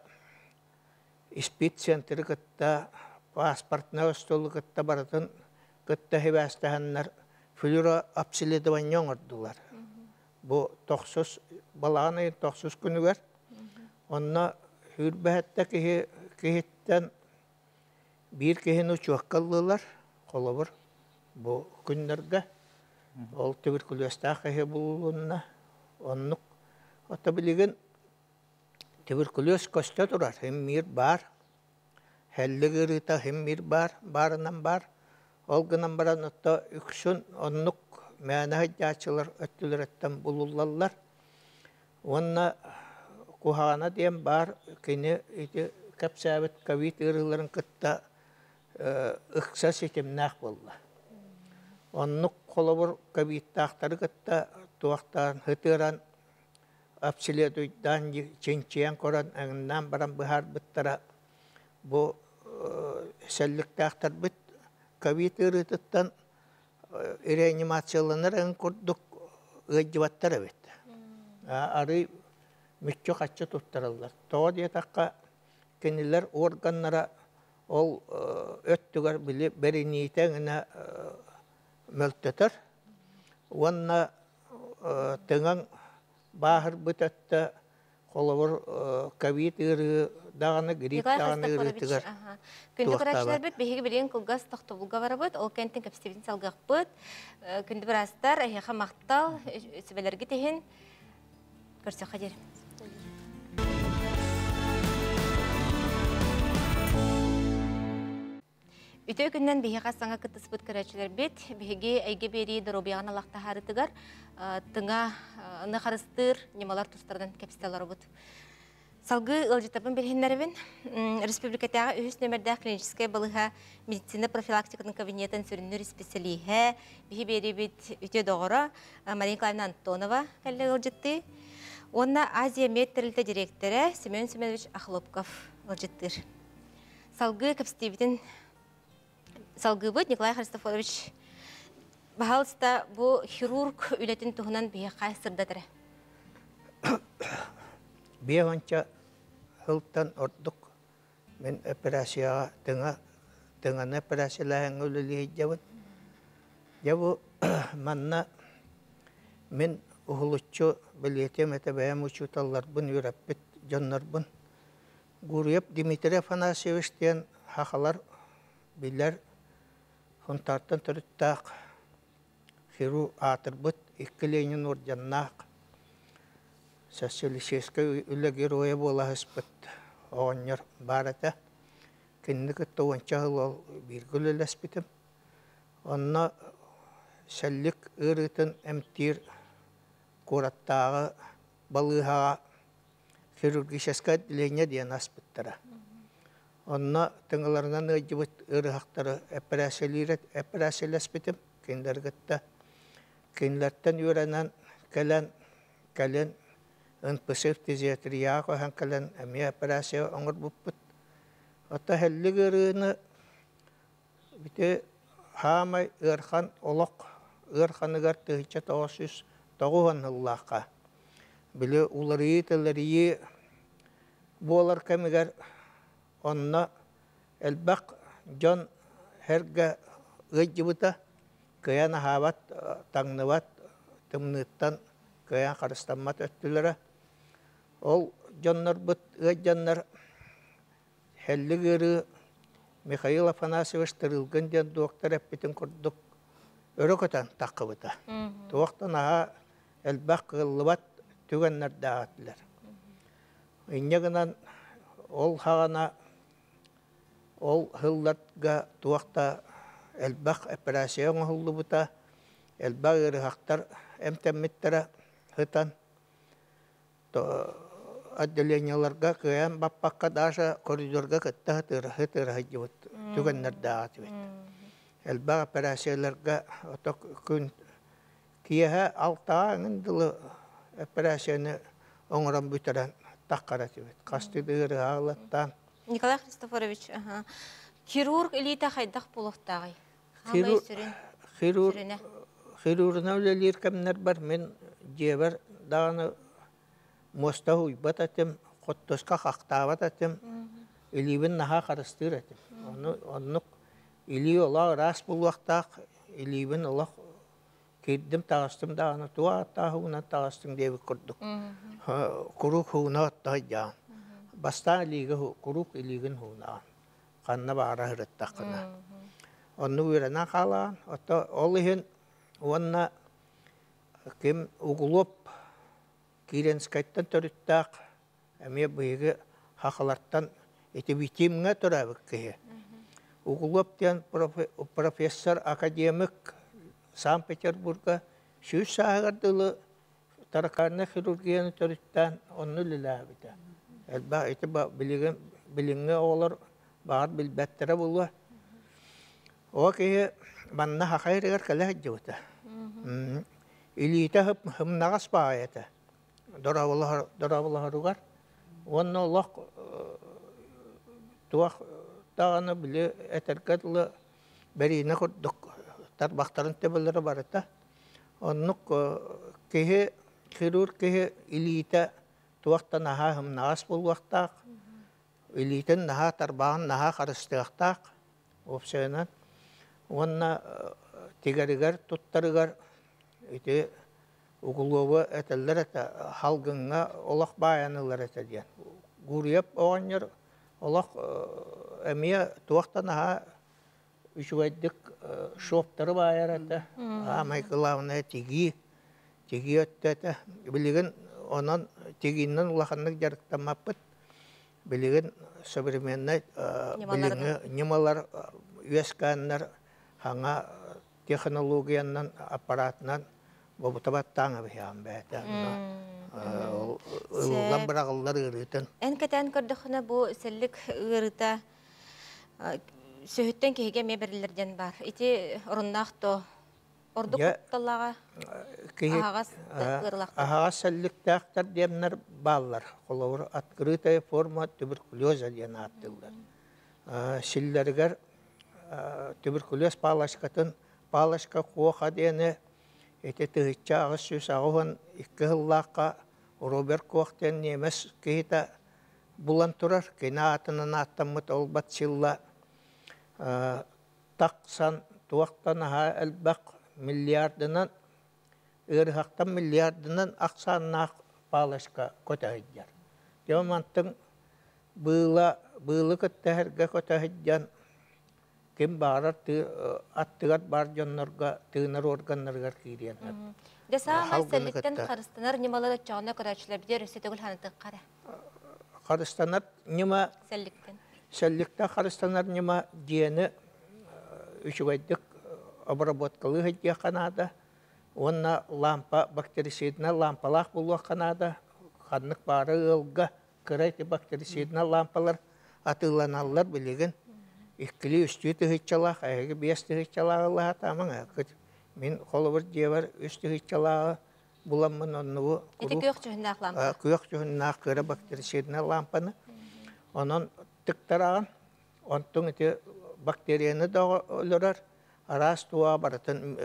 ispit senteri kıtta, pasportna östolu kıtta baratın kıtta hevastahanlar flora apsiledevanyon ordular. Bu toksuz balağına toksuz günü var. Onna hürbehette kihitten bir kihin uçuak kaldılar. Kolabur bu günlerde. Ol tüberkülösta kihi bulunna. Onnuk. Ota bilgin tüberkülöz kosta durar. Hem bir bar. Helligirita hem bir barından bar. Olgınan baran otta üksün onnuk mənahıcaçılar öttüleretten bulurlarlar. Onna kuhana diyen bar kini kapsabet kavit ırıların kıtta ıksas etimnaq bolla. Onnuk kolabur kavit taqtarı kıtta tuaqtan hıtıran apsile duydan çençeyen koran ağından baran bihar bittara bu sellik taqtar bit kavit ırıtıttan reanimasyonlar en kurduk gıcıvattar evet. Arı mütçü kaççı tuttarırlar. Toğa diye takka kendiler organlara ol öttügar bile beri niyetine mölteter. Onunla tığın bahar bıtatta kolabur kavit ırı dağını grip dağını ırıtıgar. Күнді көрәшілер бүт, бейгі білген кылгас тоқты бұлға бара бұд, ол кәнттің кәпістебін салғақ бұд. Күнді бір астар, әйеға мақтал, сөбелерге тейін көрсе қадер. Үтө күннен бейге қасаңа күттіс бұд көрәшілер бүт, бейге әйге бері дұробияған алақта харытығар, тыңа нұқарыстыр, немалар тұстардан кәпістелер бұд. Салгы ылжытапын білгендербін республикатаға үхіс нөмірді клиническая балыға медицина профилактиканың кабинетін сүрінер специалиға бейі бері бет үте доғыра Мария Николаевна Антонова кәлі ылжытты. Онна Азия метрілді директоры Семен Семенович Ахлопков ылжыттыр. Салгы капстебитин салгыбыт Николай Христофорович бахалыста бу хирург үлетін туғынан бейе қайсырдатыры. Бейғанча хылтан ордук мен операцияға тыңаны операциялағын өлілі жабын. Жабы манна мен ұғылытчы білетем әті бәйім ұчуталар бұн үйрәппет жонлар бұн. Гурьев Дмитрий Афанасьевичтен хақалар билер хонтартын түріттақ хиру атыр бұт иккіленін орджаннақ социалистический үлі героя бола хыспыт оғынер барата кенді күтті ончағыл ол біргіл өләспітім. Онна сәлік ұрытын әмтір көраттағы балығаға хирургическое отделение дейін аспыттара. Онна тыңыларынан өйдібіт ұрығақтары операцияласпытым кендергітті. Кенлерттен үйренен кәлен ынпысып физиатрияға қойған кәлен әме операция оңыр бұппыт. Ота хәллік ұрығыны біте хамай ұрхан олық ұрханыгар тұхыча 909 ұллаққа. Білі уларıyı тәләріі болар кәмігер онна әлбәқ жон әргі ғыджыбыта кыян ахабат таңныват тымныттан кыян қарыстанмат өттілері. Ол жоннар бұт ғыджаннар хәллік ұры Михаил Афанасьевич тырылгын ден доктор әппетін күрдік өрі көтен таққы бұта. Тоқтан аға әлбәқ ғылыбат түгеннер дағатылар. Иннегінен ол хағана ол ғылларға туақта әлбәқ операция ғылы бұта, әлбәқ ұрығақтар әмтәмметтері ғытан. Отделенияларға күйен баппаққа даша коридорға күтті ғытыры ғыджыбыт түгеннер дағаты бет. Әлбәқ операцияларға отық күн киеға алтаға ғындылы операцияны оңыран бүтерен таққараты бет. Қастыды ұры ағылаттан. Николай Христофорович, хирург элита хайдақ болуқтағай. Хирургына өлелер кәмінер бар. Мен жебір дағаны моста хуйбат атым, қоттосқа қақтабат атым, илибін наға қарыстыр атым. Онық или олақ рас болуақтақ, илибін олақ Кеддім тағыстым дағаны туа аттағы ұнан тағыстың дебі күрдік. Құруқ хуына аттағы жан. Бастан илигі құруқ илигін хуына. Қанна бара ғырыттақына. Оны үйрена қалаған. Ол үйін онына кем ұғылып Киренскайттан төріттақ әме бұйығы хақыларттан еті бітеміңе тұрабық кейі. Ұғылып ден профессор академик Санкт-Петербурга шүз сағырдылы тарақарына хирургияны төріттен оны ліләбіді. Әлбәқ еті біліңі олар бағар білбәттірі болуы. О кейі банна хақайрығар кәлі әджі Илиті хымнағас бағайеті. Дорабылығыруғар. Оны олақ туақ тағаны білі әтәркәділі бәрейіні құрдық. Тарбақтарын тебелері барыта. Оннық кеге хирург кеге илиті туақтан аға хымнағас болуақтақ. Илитін наға тарбағын наға қарыстығақтақ. Опсайынан. Онна тегерігер, тұттарығар өте ұғылуы әтелер әті халғыңа олақ баянылар әті дейін. Гурьев оғанер олақ әмия туақтан аға үшуәддік шоптары байыр әті. Майқылауына теги өтті әті. Білігін онын тегіннің ұлақынның жарықтамаппыт. Білігін современный немалар үйесканнар хаңа технологияннан аппаратынан бобутабаттаңы бейам бәті. Ұлған бір ағылдар ұрытын. Әнкәтән көрдіқіна бұл сәлік ұрыта сөйттен кейге меберлерден бар. Ити ұрыннақты Ордук Я- таллага Киһи- ағағас ырылақтар. Ағас сәлліктәқтар демнер баллар. Қолауыр открытая форма туберкулеза ден аттылар. Силлергер туберкулез палашкатын палашка қуақа дені эти тыгытча ағыс сөз ағуын икки хыллаққа Роберт Куақтен немес кейта булан турар. Кена атынан аттамыт олбат силла тақсан туақтан аға әлбақ миллиардынан ырхақтан миллиардынан ақсаннақ палашка көтәһиджар. Деманттың быылы көттәһәргә көтәһиджан кем барар аттыгар бар жоннорга тыынар органнаргар кириен. Де самай Халгыны сәллиттен кытта. қарыстанар немалары чағына көрәчілер бідер өсі төгіл ханытық қара. Қарыстанар нима Сәллиттен. сәлликта қарыстанар нима диені үчүгайдык обработкалы хәҗҗә канада. Онна лампа бактерицидна лампалах булу канада. Ханнык бары ылга кырайты бактерицидна лампалар атыланалар билеген. Иккили үстү тыгычалах, әйге бес тыгычалах Аллаһ тамаңа. Мин холовыр дивар үстү тыгычалах буламмын онну Ити көк жүхіннақ лампа. күйөк жүннах кыра бактерицидна лампаны. Онон тыктараган онтун ити бактерияны да өлөрөр. Арас туа баратын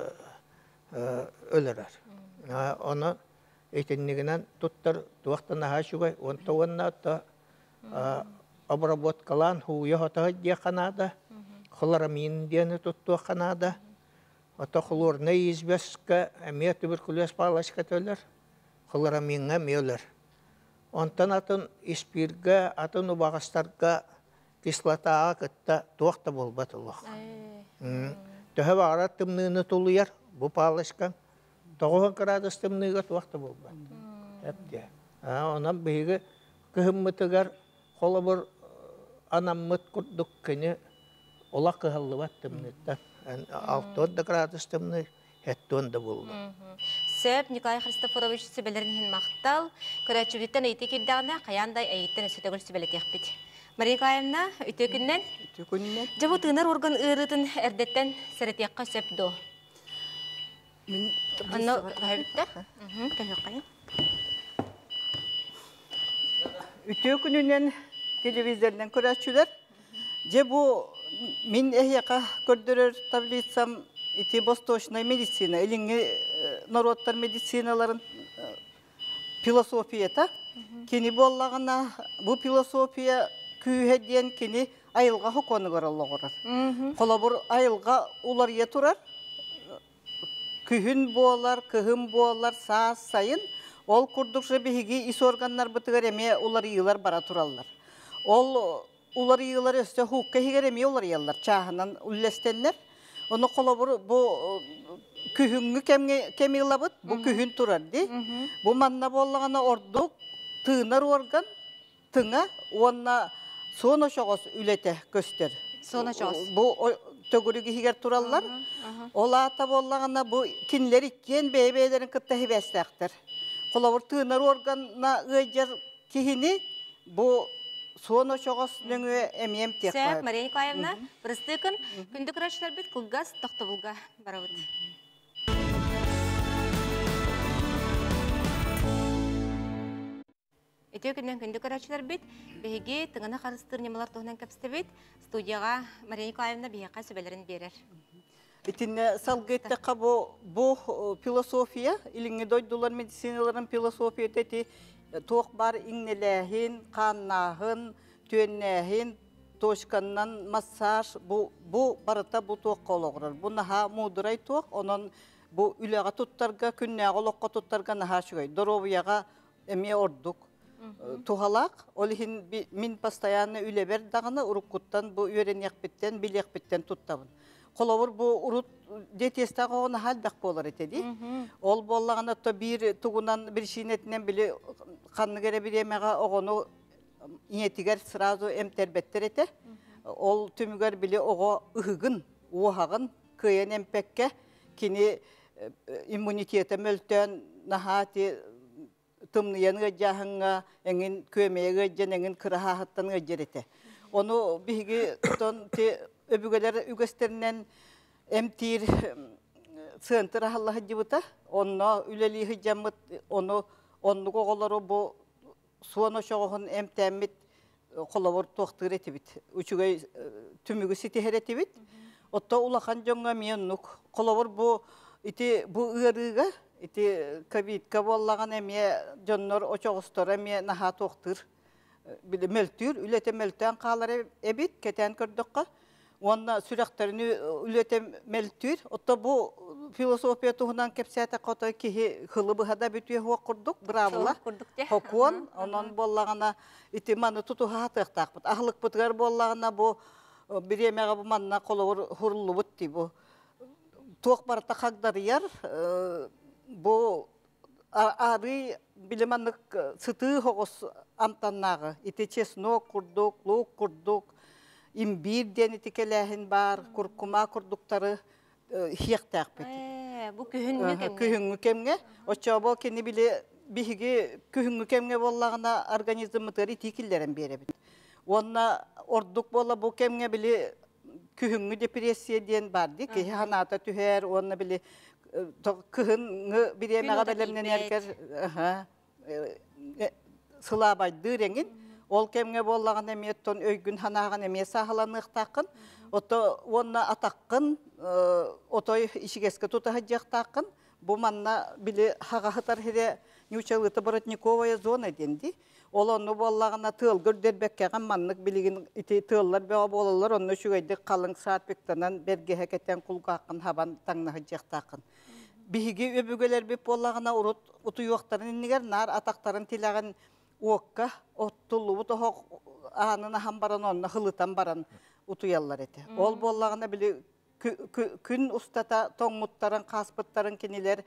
өлөрөр. Оны этиннигинен туттар туактан хашугай онтуанна та обработкалан хуя хата дия канада. Хлорамин дианы тутту канада. Ата хлорны избеска эме туберкулез палашка төлөр. Хлораминга мөлөр. Онтан атын испирге атын убагастарга кислотага кытта туакта болбат улах. Төһө ара тымныны тулуяр бу палашкан. 9 градус тымныга туакта болбат. Эпте. Онан биге кыһыммытыгар холобор анаммыт курдук кene ола кыһыллыбат тымныттан. 6 градус тымны хеттонда болду. Сөп Николай Христофорович сөбелерін мақтал, көрәтшіліктен әйті келдіғына қаяңдай әйттен өсі төгіл сөбелет еқпет. Мария Николаевна, өте күннен? Жабы тыңар орган ұрытын әрдеттен сәретеққа сөп до. Анна ғайбітті? Кәйіқ Үтө күнүнен телевизордан көрәчүләр. Же бу мин эхяка көрдөрөр таблицам ити восточная медицина, илинге народтар медициналарын философията. Кини боллагана бу философия күйеден кини айылга хокону көрөлөгөр. Колобур айылга улар турар. Күһүн болар, кыһым болар, саас сайын ол курдукша биһиги ис органнар бытыгар эме улар йылар бара тураллар. Ол улар йылар өстө хукка хигер эме улар яллар чаһынан үллестеннер. Оны колобур бу күһүнгү кеми ылабыт, бу күһүн турар ди. Бу манна боллагана ордук тыынар орган тыңа онна соно шогос үлете көстөр. Соно шогос. Бу төгүрүгү хигер тураллар. Олата боллагана бу кинлер иккен бейбейлерин кытта хибестактыр. Колобур тыынар органна ыйжар кихини бу соно шогос нөңө эмем тек. Сөп Мария Николаевна, бірістікін күнді күрәшілер бет күлгаз тоқтыбылға барабыд. Өте күннен күнді күрәшілер бет, бейге тыңына қарыстыр немалар тоғынан көпсті бет, студияға Мария Николаевна бейеқа сөбелерін берер. Итинне салгыттакка бу философия, илинге дойдулар медициналарын философия тети тоқ бар иңнеләһин, қаннағын, төннәһин, тошканнан массаж, бу барыта бу тоқ қолығырыр. Бу наха мудырай тоқ, онын бу үләға туттарға, күннәға лоққа туттарға наха шугай. Доровияға әме ордук. Тухалақ, олихин мин постоянно үләбер дағыны ұрыққыттан, бу үйерен яқпеттен, бил яқпеттен туттабын. Қолауыр бу урут детестағы оғына халдақ болар етеді. Ол боллағына то бір туғынан бір шинетінен білі қанны кере бір емеға оғыны инетігер сразу әмтербеттер еті. Ол түмігер білі оғы ұғығын, уағығын көйен әмпекке кені иммунитеті мөлтен нахати тымныян ғаджағынға, әңін көмеге ғаджан, әңін қырахаттан ғаджар еті. Оны бігі өбігелер үгестерінен әмтир центр ахаллахы дибыта, онно үлелиһи жаммыт, онну коголору бу суоно шоғын эмтәммит қолавыр тоқтыр етібіт. Үчігей түмігі ситихер етібіт. Отта улахан жоңға мен нүк. Қолавыр бу ұйырыға, ковидка боллаған әме жоннор очоғыстор әме наха тоқтыр. Мөлтүр, үлете мөлтән қалар әбіт, кетен көрдіққа. Онна сүрәқтеріні үлете мөлтүр. Отта бу философия туһунан кепсәтә қотой кихи хылы бұхада бүтуе хуа құрдық, бравыла. Хокуон, онон боллағана итиманы тутуға хатықтақ бұд. Ахлық бұтығар боллағана бұ биремеға бұ манна қолауыр хұрлы бұтти бұ. Тоқ барта қағдарияр, бұ ары біліманық сыты хоғыз амтаннағы. Ити чеснок құрдық, лук құрдық, имбирден итикеләхін бар, күркума құрдықтары хияқтақ бет. Бу күһүнгү кемге? Күһүнгү кемге. Очобо кени биле биһиги күһүнгү кемге боллагына организмытыр итикиллерин беребит. Онна ордук болла бу кемге биле күһүнгү депрессия ден барды. Ки ханата түһәр, онна биле күһүнгү биремега белемнен эркер, сылабайды реңин. Ол кемге боллаган эметтон өйгүн ханаган эме сахаланыктакын. Ото онна атаққын, отой ишигеске тутаға жақтаққын, бұ манна білі хағахытар хере Нючалыты Боротниковая зона денді. Ол оны боллағына тыл көрдербеккеған маннық білігін тыллар бәға болалар, оны шүгейді қалың саат бектанан берге хекеттен құлғақын, хабан таңнағы жақтақын. Бігі өбігелер беп боллағына ұты юақтарын енігер, нар атақтарын тілеген оққа, оттылы бұты ағанына хам баран, онына хылытан баран утуяллар эти. Ол боллагына биле күн устата тоңмуттарын, каспыттарын кенелер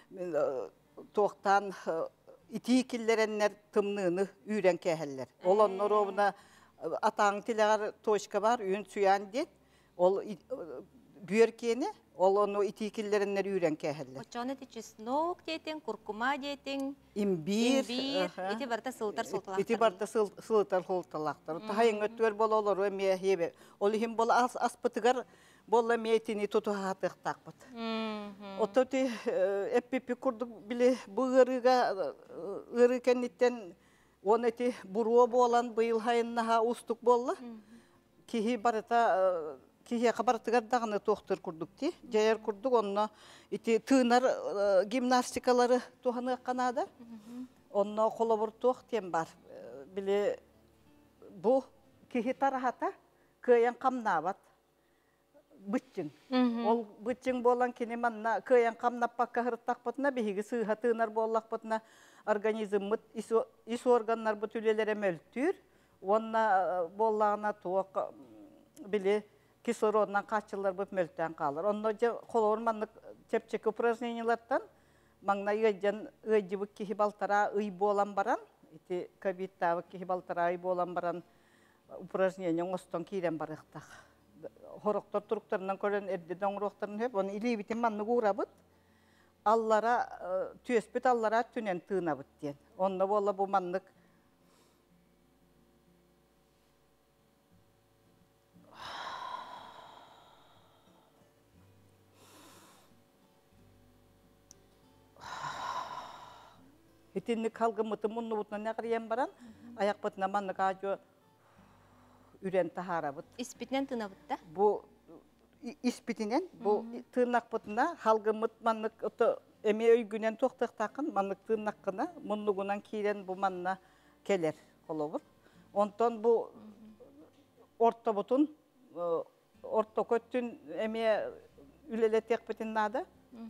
тоқтан итикиллереннер тымныны үйрен кәһәлләр. Ол онноробына атаң тилегар точка бар, үйін суян дет. Ол бүйеркені, ол оны итикиллереннер үйрен кәһәлләр. Очаны чеснок дейтін, куркума дейтін, имбир, ити барта сылтар сылталақтар. Ити барта сылтар сылталақтар. Тахайын өттөр бололар өме хебе. Ол ихим бол аспытыгар болла мейтини туту хатықтақ бұд. Ототи эппипи күрдік біле бұғырыға ұры кәнеттен оны эти бұруа болан бұйыл хайыннаға ұстық болла. Кихи барыта Кихе қабартығардағыны тоқтыр күрдікті. Жайар күрдік, онына тыңар гимнастикалары тоғаны қанады. Онына қолабыр тоқ тем бар. Біле, бұл кихе тарахата көйен қамнабат. Бұтчың. Ол бұтчың болан кені манна көйен қамнап баққа ғырттақ бұтына, бейгі сыға тыңар болақ бұтына организм мұт, ис органнар бұт үлелері мөлтүр. Онына болағына тоқ біле, кислороднан қачылар бұп мөлттен қалыр. Онно же қолауыр маннық чепчек упражнениялардан маңна үйден үйдібік кехі балтара үй болан баран, ковидтавы кехі балтара үй болан баран упражнения оңыстан кейден барықтақ. Хорықтар тұрықтарынан көрен әрді доңырықтарын өп, оны илей бітен маннық ұра бұд, аллара, түйеспет аллара түнен тыына бұд ден. Онно бола бұл маннық Итинник халгымыты мұнны бұтына нәғыриян баран, аяқ бұтына маннық ажу үрен тахара бұт. Испитнен тына бұтта? Бұ испитінен, бұ тырнақ бұтына халгымыт маннық әме өйгінен тоқтықтақын, маннық тырнаққына, мұннығынан кейлен бұ манна келер қолы бұр. Онтан бұ орта бұтын, орта көттін әме үлелі тек бұтын нады.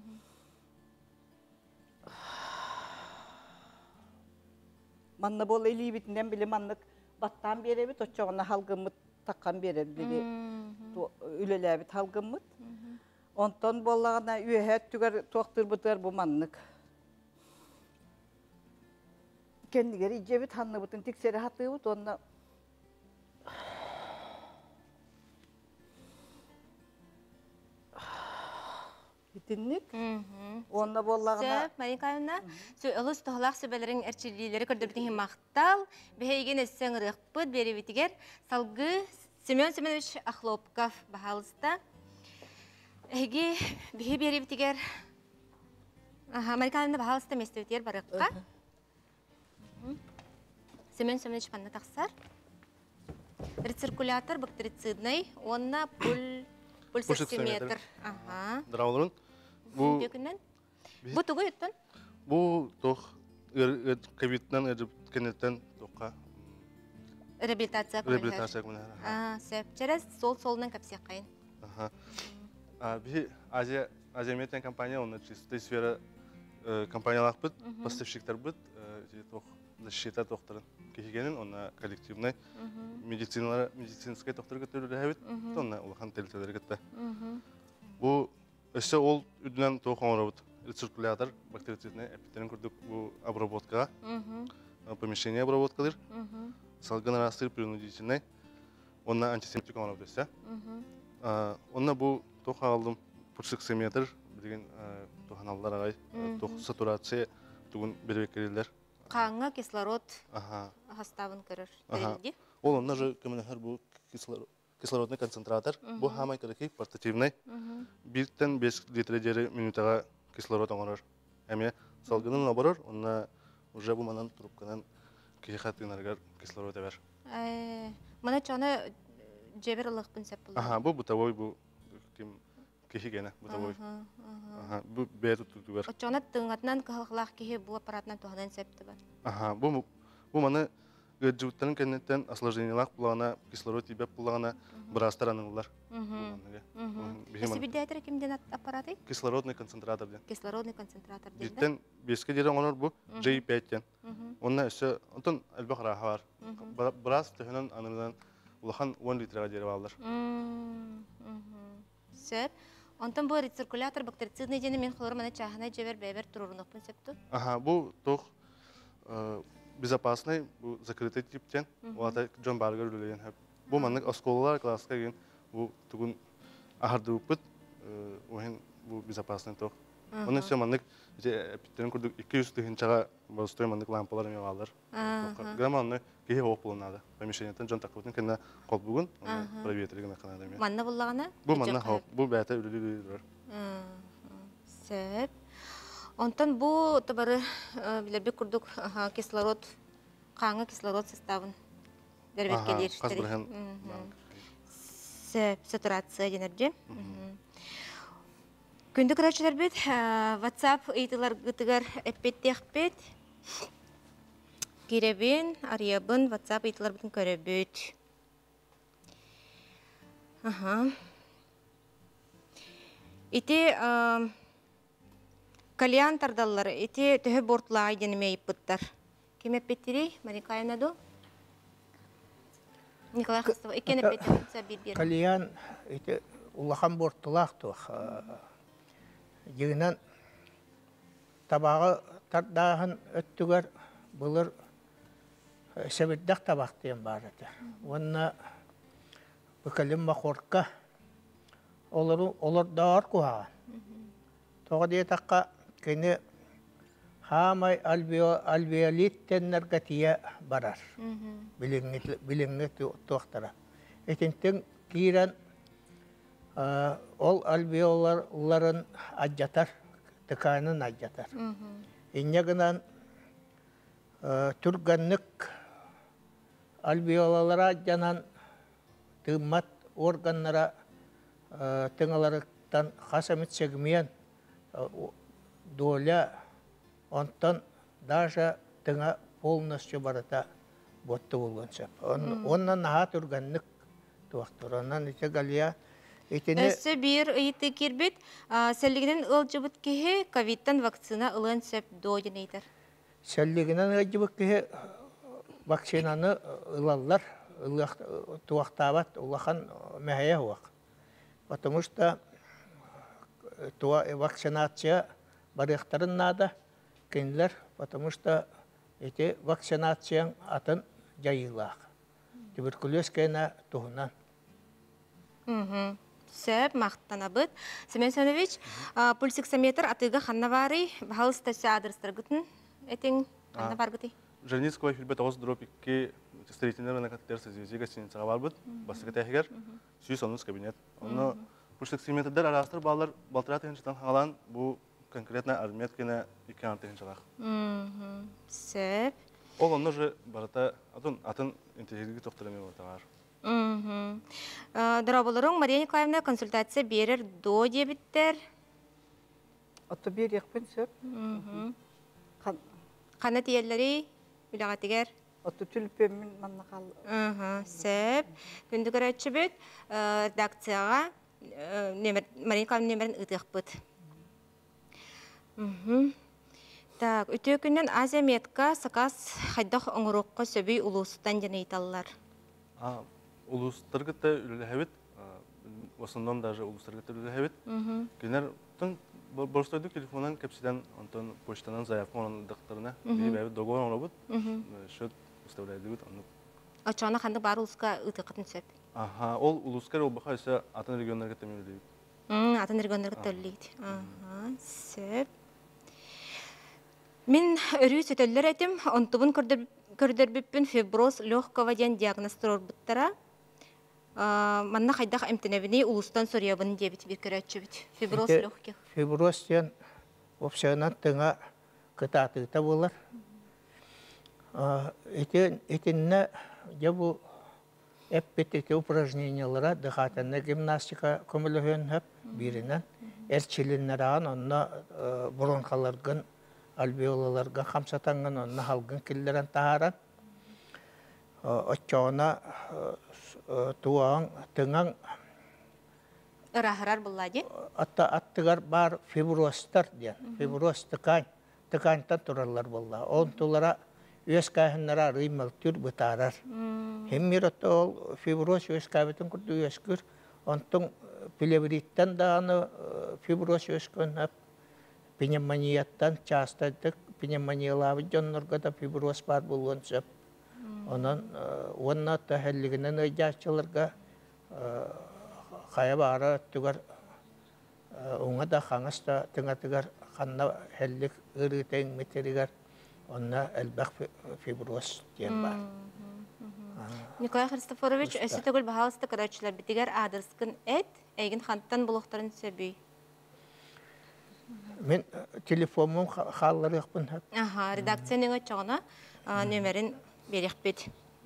Манна бол eli bitinden bile manlık battan beri bit, oçağına halgımıt takkan beri bile üleler bit halgımıt. Ondan bollağına üyehet tüger toğtır bıtır bu manlık. Kendileri iyice bit hanlı bıtın tikseri hatı bıt, ondan bitinlik. Onda bollağına... Söp, Marин Kayımna, ılыс toğlaq söbələrin ərçililəri kördürbütün maqtal, beheygen essen rıqbıd beri bitiger, salgı Semyon Semyonovich Akhlopkov bahalısda. Эги бихи бери битигер. Американында бахалысты местебитер барыққа. Семен Семенович панна тақсар. Рециркулятор бактерицидный, онна пульсоксиметр. Драулрун. Бу Дөкінен. Бу тугу юттан? бу тох ковидтан кенеттен тоққа Реабилитация реабилитация Сөп. Через сол-солынан кәпсек қайын. Би Азия Метен компания, он чистой сфера компаниялар бит, поставщиктар бит, тох защита тохтарын кегенин, он коллективный медицинская тохтар көтөрүлө бит, онна улахан телтелер кетти. Бу эсе ол үдүнөн тох оңробут. Рециркулятор бактерицидный эпителин курдук бу обработка, помещение обработкалар, салган растыр принудительный, онна антисептик оңробут эсе. Онна бу тох алдым пульсоксиметр деген тоханаллар агай, тох сатурация тугун бербеккелер. Қаңа кислород хаставын көрөр. Ол онна же кемнехер бу кислородный концентратор, бу хамай кереки портативный. 1-5 литр жери минутага кислород оңорор. Эме салгынын наборор, онна уже бу манан трубканан кихатынаргар кислород эбер. Мана чаны жебер ылыкпын сеп булды. Бу бутовой бу ким кихигене бутовой. Бу бету тугар. Чаны тыңатнан кылыклак кихи бу аппаратнан тугадан септи бар. Бу маны гыджуттан кеннеттен осложнениялар булгана кислород тибеп булгана брастаранылар. Сибидде айтыр кимден аппараты? Кислородный концентратор ден. Кислородный концентратор ден. Биттен 5-ке ден оңор бу J5 ден. Онна өсө онтон албак рахар. Брас төнөн анынан улахан 1 литрга жерип алдар. Сөп. Онтон бу рециркулятор бактерицидный дене мен хлор мана чахана жебер бебер турурунукпун септу. Бу тох безопасный, бу закрытый типтен. Улата Джон Баргер үлеген хеп. Бу маннык осколалар класска ген бу тугун ахардыппыт. Оhen бу безопасный тох. Оны все маннык эпителин курдук 200 тыгынчага бостой маннык лампалар эме алдар. Грамманы кеhe ополунады. Помещениятан жон такыбытын кенне кол бүгүн, проветригин канада эме. Манна буллагана? Бу манна хоп, бу бәте үлүлүлөр. Сөп. Онтан бу табары билербек курдук кислород, қаңы кислород составын бербеккелер. Сөп, сатурация денерде. Күндік рәчілер бет, WhatsApp ыйтылар гытыгар әппеттеқ бет. Керебен, арьябын, WhatsApp ыйтылар бітін көрі бет. Ити кальян тардалар, ити төһө бортлаға денеме айыппыттар. Кем әппеттері? Марикайна до? Николай Хастова, екен әппеттері? Кальян, ити улахан бортлақ туқ. Жегінен табағы тардағын өттігер бұлыр сәбетдақ табақтайын барады. Онына бүкілім мақорқа олар дағар құғаған. Тоғы дей таққа кені хамай альвеолиттеннерге тия барар. Біліңгі тоқтара. Етінтің кейрен ол альвеоларын аджатар, тыканын аджатар. Иннегінен түргеннік альвеолалара аджанан тыммат органнара тыңаларықтан қасамет сегмейен доля онтан даже тыңа полностью барата ботты болған сөп. Оннан наға түргеннік туақтыр. Оннан ете галия Өсі бір ұйты кербет, сәлігінен ұл жыбыт кеге ковидтан вакцина ұлын сөп дойын ейтір. Сәлігінен ұл жыбыт кеге вакцинаны ұлалар, туақтабат ұлақан мәхәйе хуақ. Потому что вакцинация барықтарын нада кенлер, потому что эти вакцинацияң атын жайылақ. Туберкулез кәйна туғынан. Сөп, мақтана бұд. Семен Семенович, пульсоксиметр атыға қанна бары, бағалыс тәсі адрестар күтін, әтің қанна бар күті? Жерницкого фильбет оғыз дропикке строительный на катетер созвездие гостиницаға бар бұд, басты кәтәхігер, сүйіс оныз кабинет. Оны Пуштык семетедер арастыр балар балтыра тегенчтан халан бу конкретно арметкене 2 тегенчалак. Сөп. Ол онны же барата атын интегралдык тохтырыме батар. Дораболорун Мария Николаевна консультация берер до дебиттер. Ото бир якпен сөп. Қана тиеллери үлағатигер. Ото түлпемин манна кал. Сөп. Күнді көрәтші бүт. Редакцияға Мария Николаевна нөмірін ұтық бұд. Так, үтө күннен Азия Метка сақас хайдақ оңырыққа сөбей ұлыстан жаны италылар. Улустаргыта үләһәбит, в основном даже улустаргыта үләһәбит. Кинер тон борстойдук телефоннан кепсиден антон почтанан заявка онун докторына бебе договор оробут. Шөт уставляйды бит аны. Ачана ханды бар улуска ытыкытын сөп. Ол улускар ол бахайса атын регионнарга темелдейт. Атын регионнарга төллейт. Сөп. Мен өрүү сөтөллөр этим, онтубун көрдөрбүппүн фиброз легкого ден диагностор буттара. Манна хайдах эмтенебини улустан сориябын дебит бир көрөчүбүт. Фиброз легких. Фиброз ден опсионан тыңа кытатыта болар. Этинне жабу эппетеке упражнениялара дыхатанна гимнастика көмөлөһөн хөп биринен эрчилиннеран онна бронхаларгын альвеолаларга хамсатанган онна халгын киллерен тааран оччоона туаң тыңаң Ырахарар буллади. Аттыгар бар фибростар ден. Фиброз тыканьтан турарлар болла. Он тулара үес кайхыннара рыймал түр бытарар. Хеммиротта ол фиброз үес кайбетін күрді үес күр. Онтың пилевриттен дааны фиброз үес көніп пневмонияттан частадык пневмониялабы жоннорга да фиброз бар болуын сөп. Онан онна тәхәллігінен өйдячыларға қая бары түгір оңа да қаңыста тыңатыгар қанна хәллік ұрытен метерігер онна әлбәқ фиброз ден бар. Николай Христофорович, өсі түгіл бағалысты көрәтшілер бітігер адырскын әт, әйгін қанттан бұлықтарын сөбей. Мен телефоным қалылар еқпін. Редакцияның өтчіғына нөмерін берек бет.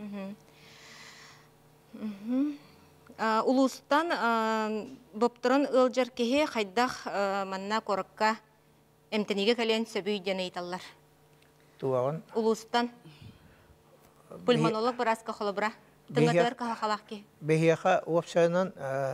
Улустан боптырын ылжар кеге қайдақ манна қорыққа әмтінеге кәлен сөбей дені италар. Туағын? Улустан пульмонолог барасқа қолы бұра. Тыңғатығыр қағалақ ке. Бейеға опсайынан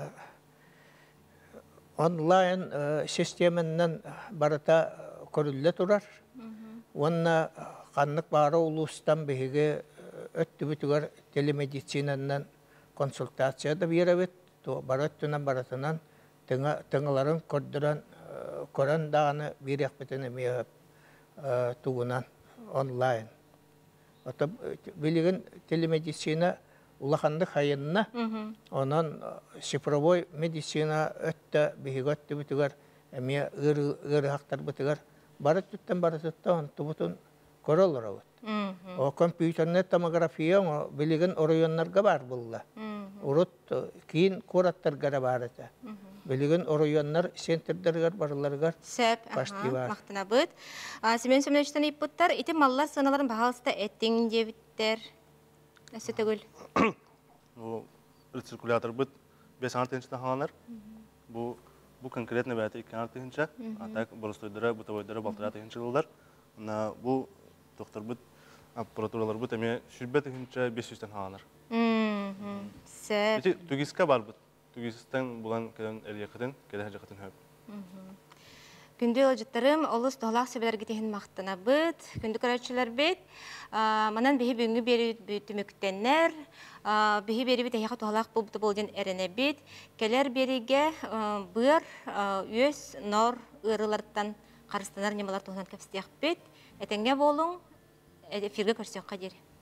онлайн системінен барыта көрілі тұрар. Онна қаннық бары улустан бейге өтті бүтігер телемедицинанан консультация да беребет. Барыттынан барытынан тыңыларын көрін дағаны берек бітіні мейіп туғынан онлайн. Білген телемедицина улаханды хайынна, онан цифровой медицина өтті бейге өтті бүтігер әме ғыры хақтар бүтігер барыттыттан барыттыттан тұбытын көрілір өт. О компьютернет томография билеген оройоннарга бар булла. Урут кийин кораттарга бар эте. Билеген оройоннар центрдергер барларга пашти бар. Мактана быт. Семен сөмнөчтөн иппуттар ити маллар сыналарын баалыста эттиң дебиттер. Эсе төгүл. Бу циркулятор быт 5 артынча халанар. Бу конкретно бәте 2 артынча. Атак боростойдыра, бутовойдыра балтыра тыгынча жылдар. На бу доктор быт аппаратуралар быт эме сүрбет тыгынча 500 халанар. Сеп. Тугиска бар быт. Тугистан булан келен эльякытын, келе жакытын хөп. Күндө олжыттарым олус тоолак себелерге тehen мактана быт. Күндө көрөчүлөр бит. Манан бихи бүгүнгү бери бүтүмүктеннер, бихи бери бит яка тоолак булду болдун эрене бит. Келер бериге быр өс нор ырылардан карыстанар немалар тоонан кепстек бит. Этеңге болуң, эфирге көрсөк кадир.